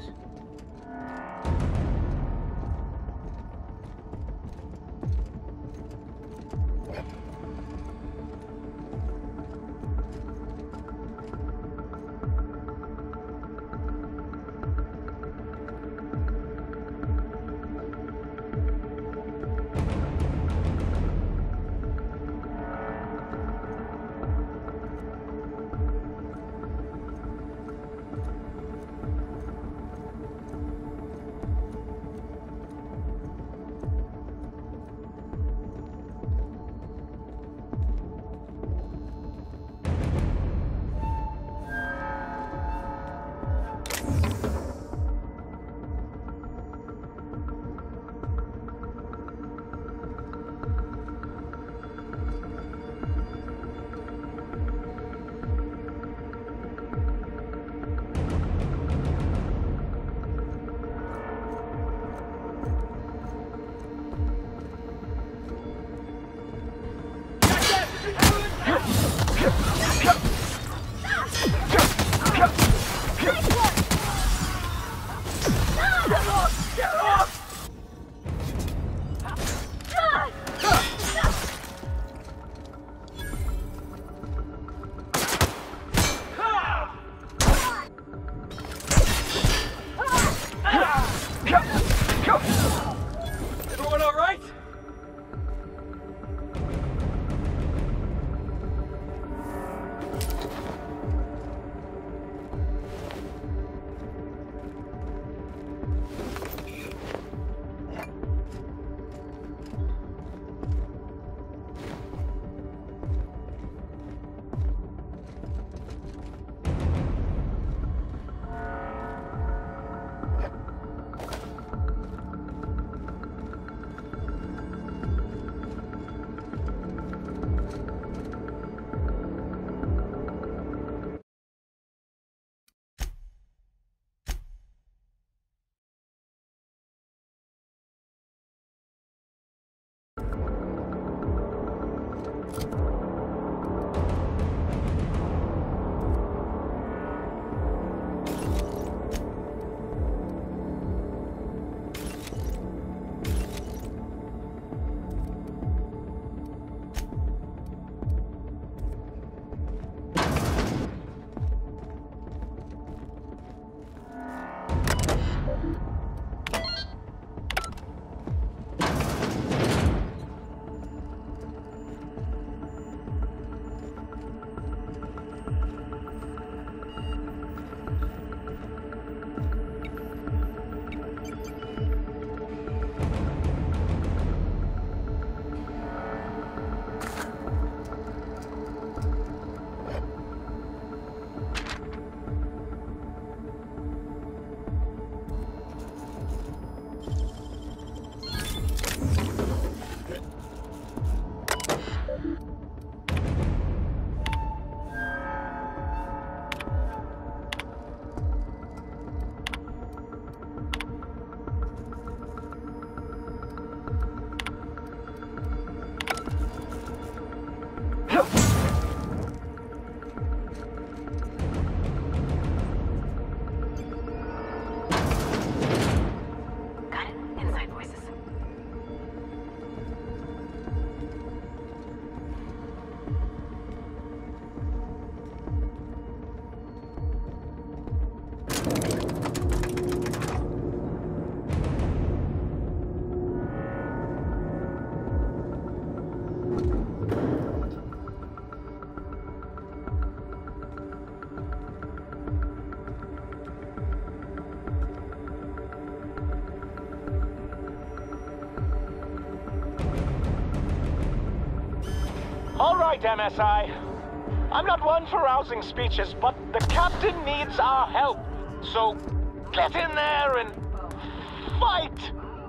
All right, M S I. I'm not one for rousing speeches, but the captain needs our help. So, get in there and fight!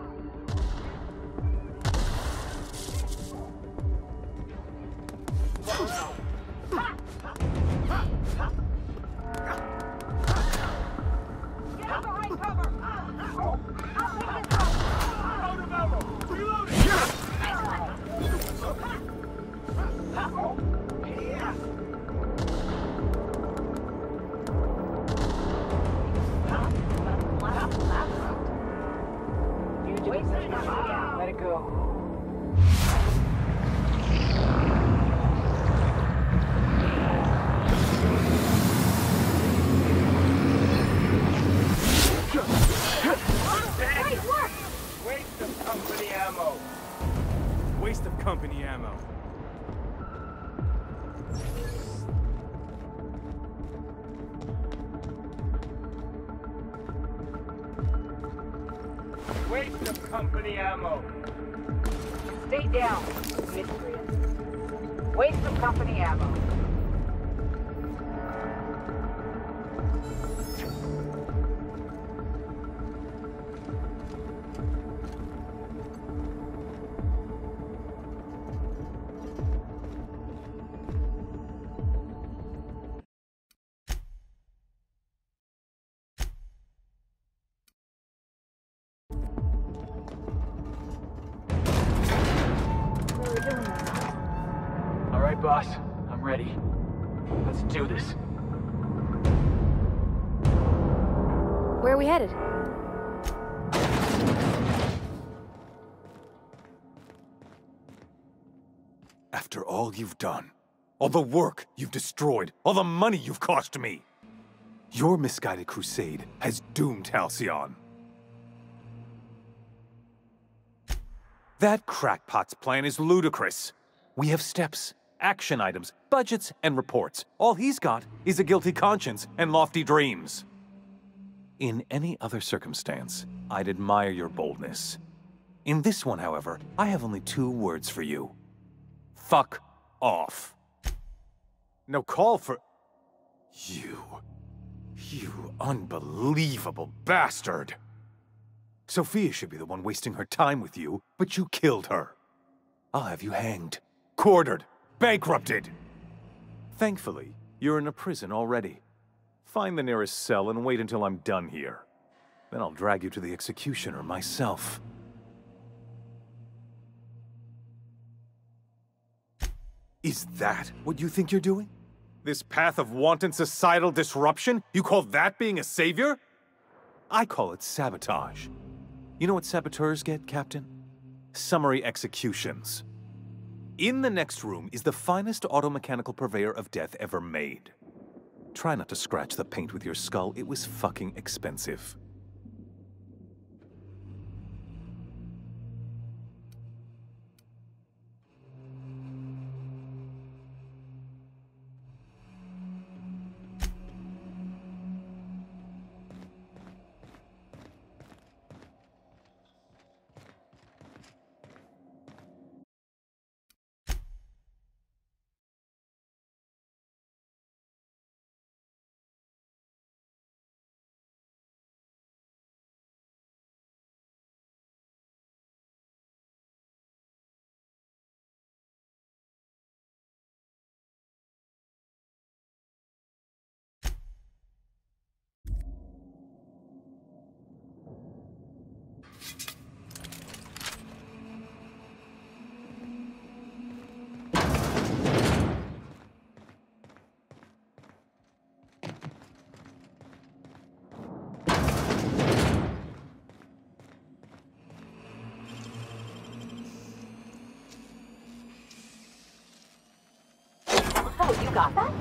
Let it go. Waste of company ammo. Waste of company ammo. Waste of company ammo. Stay down, miscreants. Waste of company ammo. All right, boss. I'm ready. Let's do this. Where are we headed? After all you've done, all the work you've destroyed, all the money you've cost me, your misguided crusade has doomed Halcyon. That crackpot's plan is ludicrous. We have steps, action items, budgets, and reports. All he's got is a guilty conscience and lofty dreams. In any other circumstance, I'd admire your boldness. In this one, however, I have only two words for you. Fuck off. No call for... You... You unbelievable bastard! Sophia should be the one wasting her time with you, but you killed her. I'll have you hanged, quartered, bankrupted. Thankfully, you're in a prison already. Find the nearest cell and wait until I'm done here. Then I'll drag you to the executioner myself. Is that what you think you're doing? This path of wanton societal disruption? You call that being a savior? I call it sabotage. You know what saboteurs get, Captain? Summary executions. In the next room is the finest automechanical purveyor of death ever made. Try not to scratch the paint with your skull. It was fucking expensive. Oh, you got that?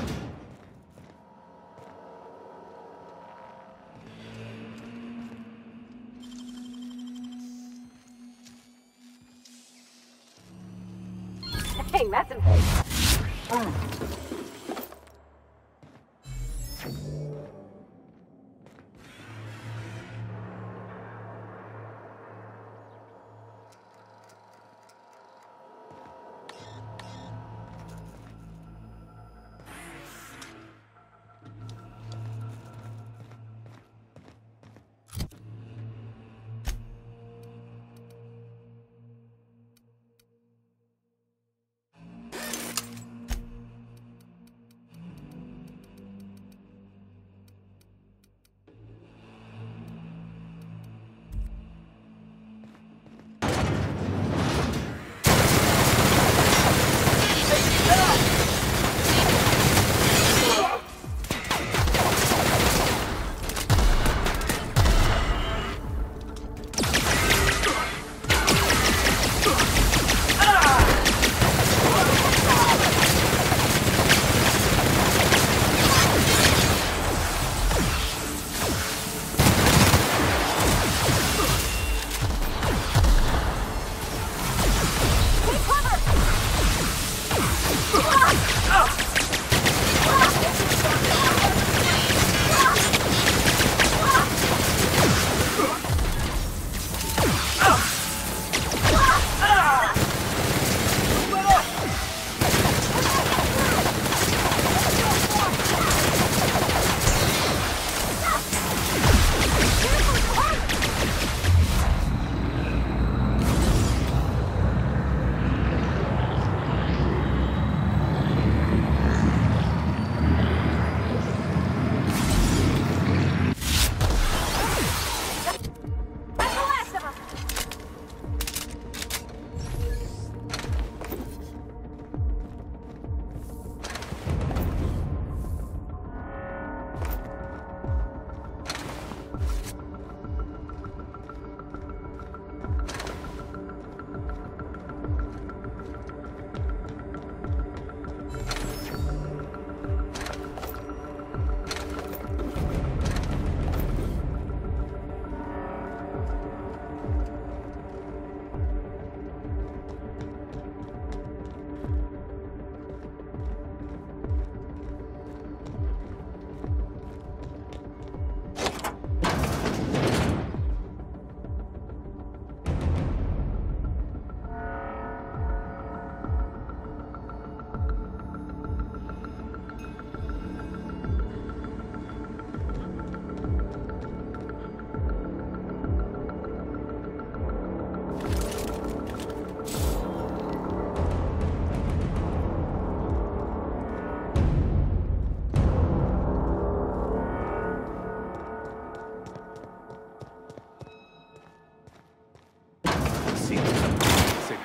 Dang, that's impressive. Mm.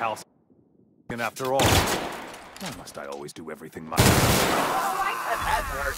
Halcyon after all. Why must I always do everything myself? That hurt.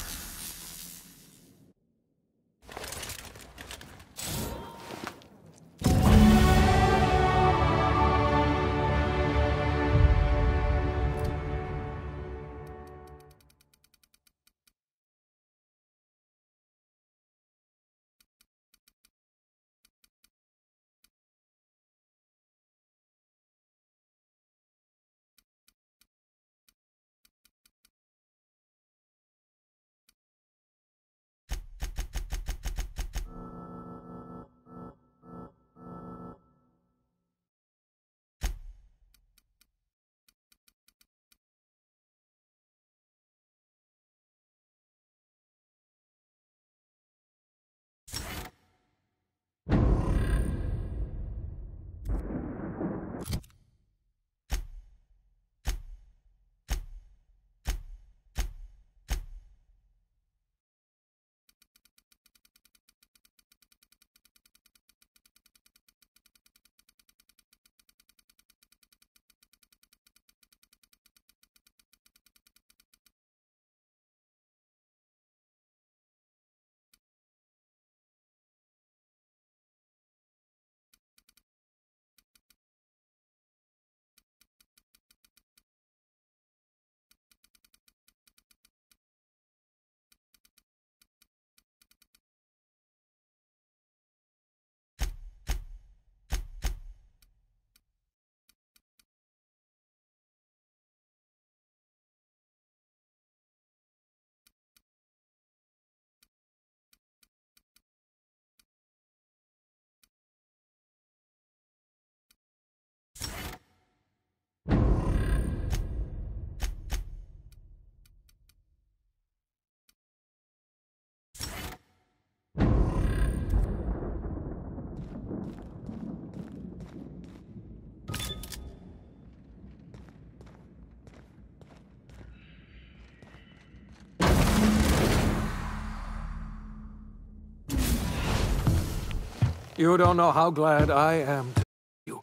You don't know how glad I am to you.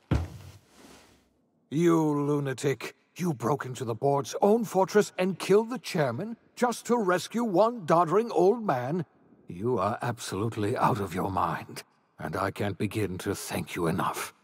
You lunatic. You broke into the board's own fortress and killed the chairman just to rescue one doddering old man? You are absolutely out of your mind, and I can't begin to thank you enough.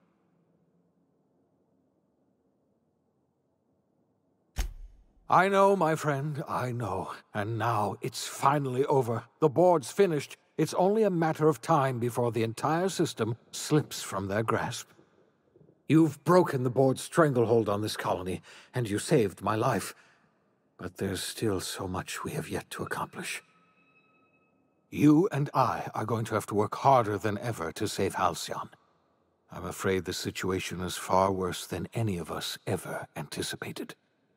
I know, my friend, I know. And now it's finally over. The board's finished. It's only a matter of time before the entire system slips from their grasp. You've broken the board's stranglehold on this colony, and you saved my life. But there's still so much we have yet to accomplish. You and I are going to have to work harder than ever to save Halcyon. I'm afraid the situation is far worse than any of us ever anticipated.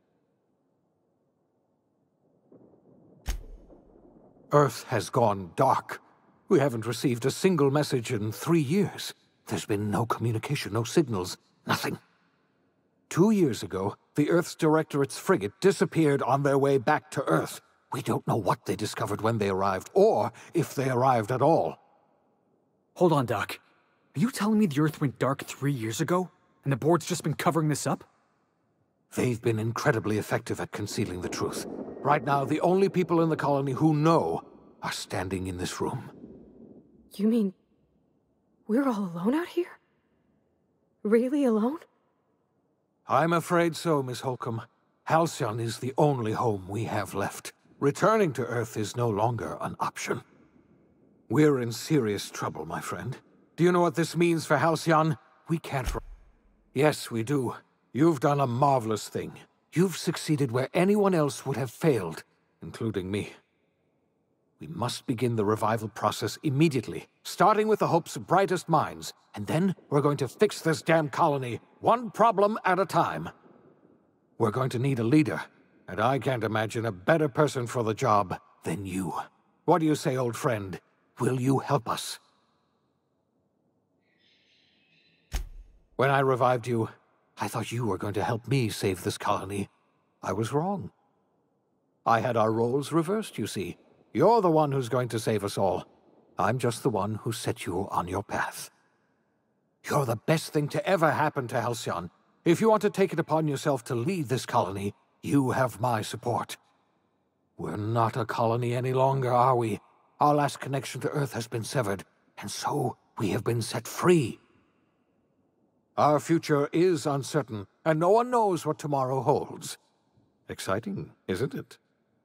Earth has gone dark. We haven't received a single message in three years. There's been no communication, no signals, nothing. Two years ago, the Earth's Directorate's frigate disappeared on their way back to Earth. We don't know what they discovered when they arrived, or if they arrived at all. Hold on, Doc. Are you telling me the Earth went dark three years ago, and the board's just been covering this up? They've been incredibly effective at concealing the truth. Right now, the only people in the colony who know are standing in this room. You mean we're all alone out here? Really alone? I'm afraid so, Miss Holcomb. Halcyon is the only home we have left. Returning to Earth is no longer an option. We're in serious trouble, my friend. Do you know what this means for Halcyon? We can't... Yes, we do. You've done a marvelous thing. You've succeeded where anyone else would have failed, including me. We must begin the revival process immediately, starting with the Hope's brightest minds, and then we're going to fix this damn colony, one problem at a time. We're going to need a leader, and I can't imagine a better person for the job than you. What do you say, old friend? Will you help us? When I revived you, I thought you were going to help me save this colony. I was wrong. I had our roles reversed, you see. You're the one who's going to save us all. I'm just the one who set you on your path. You're the best thing to ever happen to Halcyon, If you want to take it upon yourself to lead this colony, you have my support. We're not a colony any longer, are we? Our last connection to Earth has been severed, and so we have been set free. Our future is uncertain, and no one knows what tomorrow holds. Exciting, isn't it?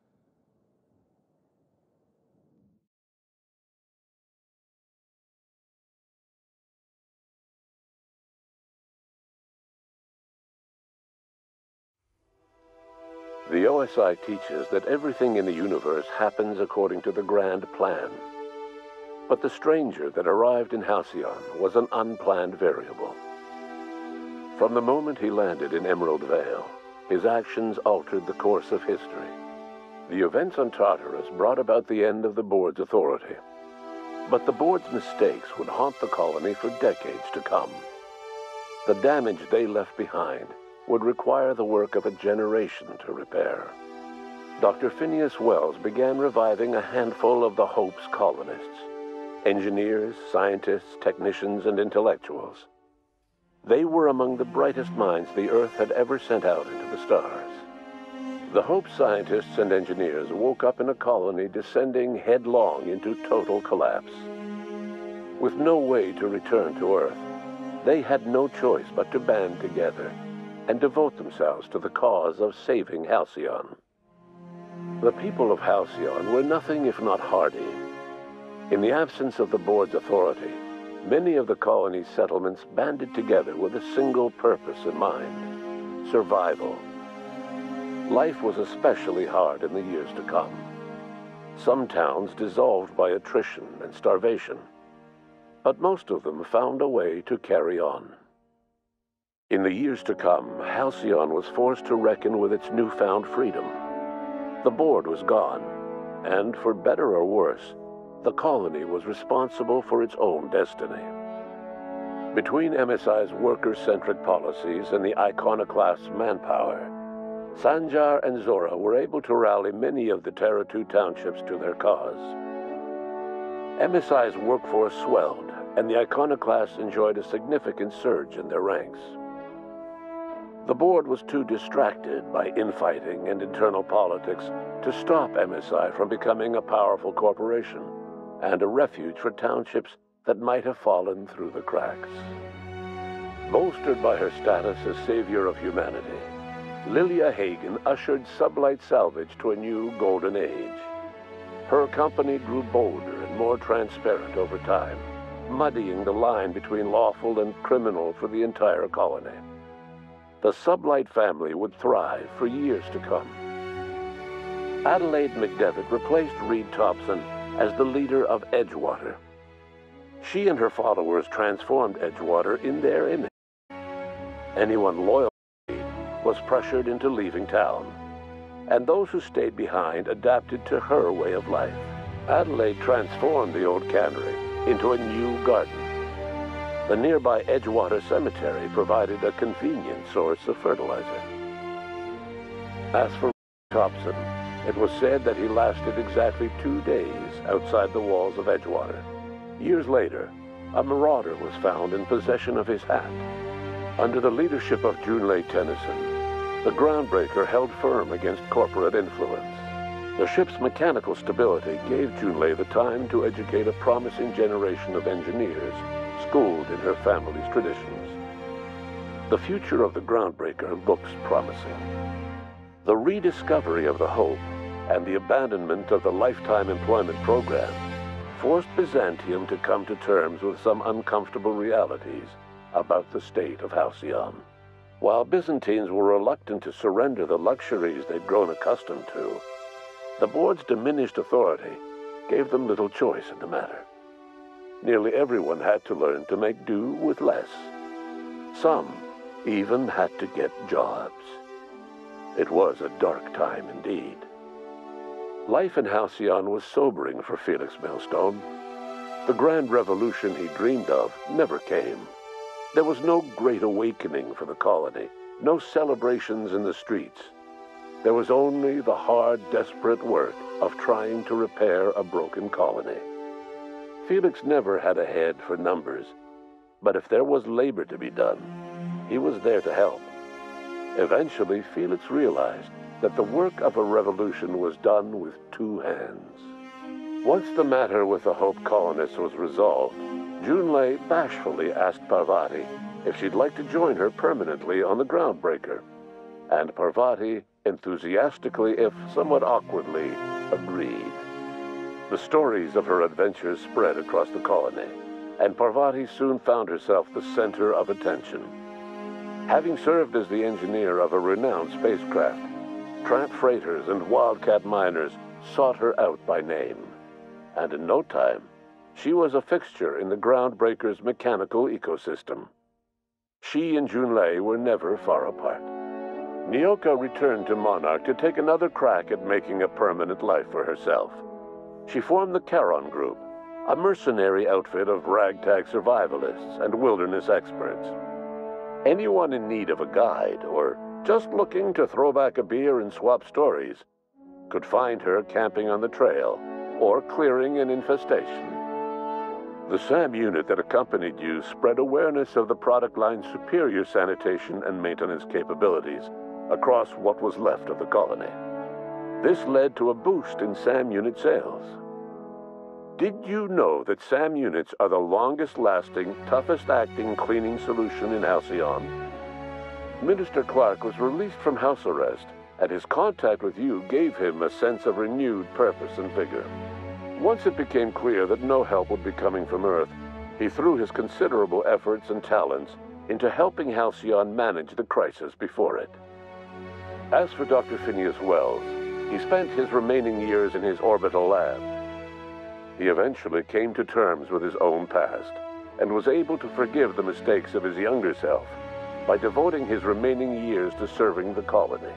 The O S I teaches that everything in the universe happens according to the grand plan. But the stranger that arrived in Halcyon was an unplanned variable. From the moment he landed in Emerald Vale, his actions altered the course of history. The events on Tartarus brought about the end of the board's authority. But the board's mistakes would haunt the colony for decades to come. The damage they left behind would require the work of a generation to repair. Doctor Phineas Wells began reviving a handful of the Hope's colonists. Engineers, scientists, technicians, and intellectuals. They were among the brightest minds the Earth had ever sent out into the stars. The Hope scientists and engineers woke up in a colony descending headlong into total collapse. With no way to return to Earth, they had no choice but to band together and devote themselves to the cause of saving Halcyon. The people of Halcyon were nothing if not hardy. In the absence of the board's authority, many of the colony's settlements banded together with a single purpose in mind: survival. Life was especially hard in the years to come. Some towns dissolved by attrition and starvation, but most of them found a way to carry on. In the years to come, Halcyon was forced to reckon with its newfound freedom. The board was gone, and for better or worse, the colony was responsible for its own destiny. Between M S I's worker-centric policies and the iconoclast's manpower, Sanjar and Zora were able to rally many of the Terra two townships to their cause. M S I's workforce swelled, and the iconoclasts enjoyed a significant surge in their ranks. The board was too distracted by infighting and internal politics to stop M S I from becoming a powerful corporation and a refuge for townships that might have fallen through the cracks. Bolstered by her status as savior of humanity, Lilia Hagen ushered Sublight Salvage to a new golden age. Her company grew bolder and more transparent over time, muddying the line between lawful and criminal for the entire colony. The Sublight family would thrive for years to come. Adelaide McDevitt replaced Reed Thompson as the leader of Edgewater. She and her followers transformed Edgewater in their image. Anyone loyal to Reed was pressured into leaving town, and those who stayed behind adapted to her way of life. Adelaide transformed the old cannery into a new garden. The nearby Edgewater Cemetery provided a convenient source of fertilizer. As for Thompson, it was said that he lasted exactly two days outside the walls of Edgewater. Years later, a marauder was found in possession of his hat. Under the leadership of Junlei Tennyson, the Groundbreaker held firm against corporate influence. The ship's mechanical stability gave Junlei the time to educate a promising generation of engineers schooled in her family's traditions. The future of the Groundbreaker looks promising. The rediscovery of the Hope and the abandonment of the Lifetime Employment Program forced Byzantium to come to terms with some uncomfortable realities about the state of Halcyon. While Byzantines were reluctant to surrender the luxuries they'd grown accustomed to, the board's diminished authority gave them little choice in the matter. Nearly everyone had to learn to make do with less. Some even had to get jobs. It was a dark time indeed. Life in Halcyon was sobering for Felix Millstone. The grand revolution he dreamed of never came. There was no great awakening for the colony, no celebrations in the streets. There was only the hard, desperate work of trying to repair a broken colony. Felix never had a head for numbers, but if there was labor to be done, he was there to help. Eventually, Felix realized that the work of a revolution was done with two hands. Once the matter with the Hope colonists was resolved, Junlei bashfully asked Parvati if she'd like to join her permanently on the Groundbreaker, and Parvati enthusiastically, if somewhat awkwardly, agreed. The stories of her adventures spread across the colony, and Parvati soon found herself the center of attention. Having served as the engineer of a renowned spacecraft, tramp freighters and wildcat miners sought her out by name, and in no time, she was a fixture in the Groundbreaker's mechanical ecosystem. She and Junlei were never far apart. Nyoka returned to Monarch to take another crack at making a permanent life for herself. She formed the Charon Group, a mercenary outfit of ragtag survivalists and wilderness experts. Anyone in need of a guide, or just looking to throw back a beer and swap stories, could find her camping on the trail or clearing an infestation. The SAM unit that accompanied you spread awareness of the product line's superior sanitation and maintenance capabilities across what was left of the colony. This led to a boost in SAM unit sales. Did you know that SAM units are the longest-lasting, toughest-acting cleaning solution in Halcyon? Minister Clark was released from house arrest, and his contact with you gave him a sense of renewed purpose and vigor. Once it became clear that no help would be coming from Earth, he threw his considerable efforts and talents into helping Halcyon manage the crisis before it. As for Doctor Phineas Wells, he spent his remaining years in his orbital lab. He eventually came to terms with his own past and was able to forgive the mistakes of his younger self by devoting his remaining years to serving the colony.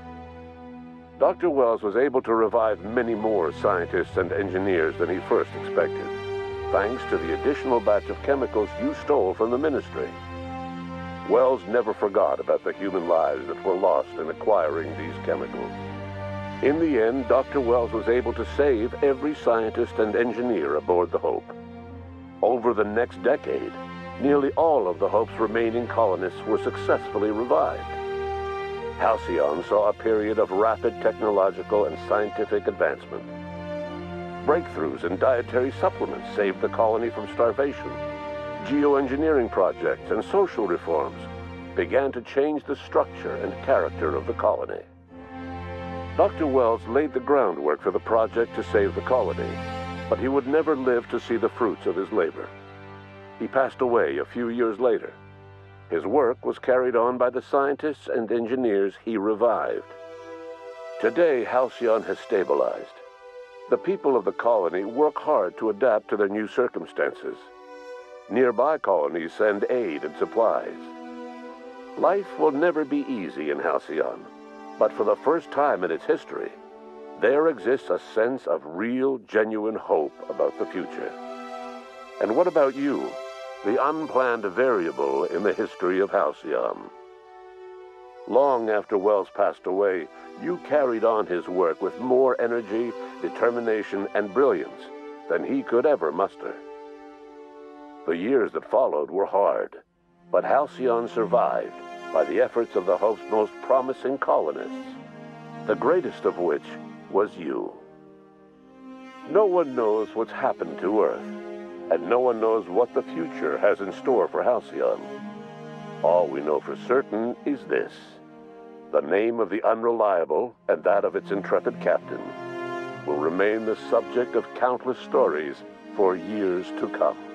Doctor Wells was able to revive many more scientists and engineers than he first expected, thanks to the additional batch of chemicals you stole from the Ministry. Wells never forgot about the human lives that were lost in acquiring these chemicals. In the end, Doctor Wells was able to save every scientist and engineer aboard the Hope. Over the next decade, nearly all of the Hope's remaining colonists were successfully revived. Halcyon saw a period of rapid technological and scientific advancement. Breakthroughs in dietary supplements saved the colony from starvation. Geoengineering projects and social reforms began to change the structure and character of the colony. Doctor Wells laid the groundwork for the project to save the colony, but he would never live to see the fruits of his labor. He passed away a few years later. His work was carried on by the scientists and engineers he revived. Today, Halcyon has stabilized. The people of the colony work hard to adapt to their new circumstances. Nearby colonies send aid and supplies. Life will never be easy in Halcyon, but for the first time in its history, there exists a sense of real, genuine hope about the future. And what about you? The unplanned variable in the history of Halcyon. Long after Wells passed away, you carried on his work with more energy, determination, and brilliance than he could ever muster. The years that followed were hard, but Halcyon survived by the efforts of the Hope's most promising colonists, the greatest of which was you. No one knows what's happened to Earth, and no one knows what the future has in store for Halcyon. All we know for certain is this: the name of the Unreliable and that of its intrepid captain will remain the subject of countless stories for years to come.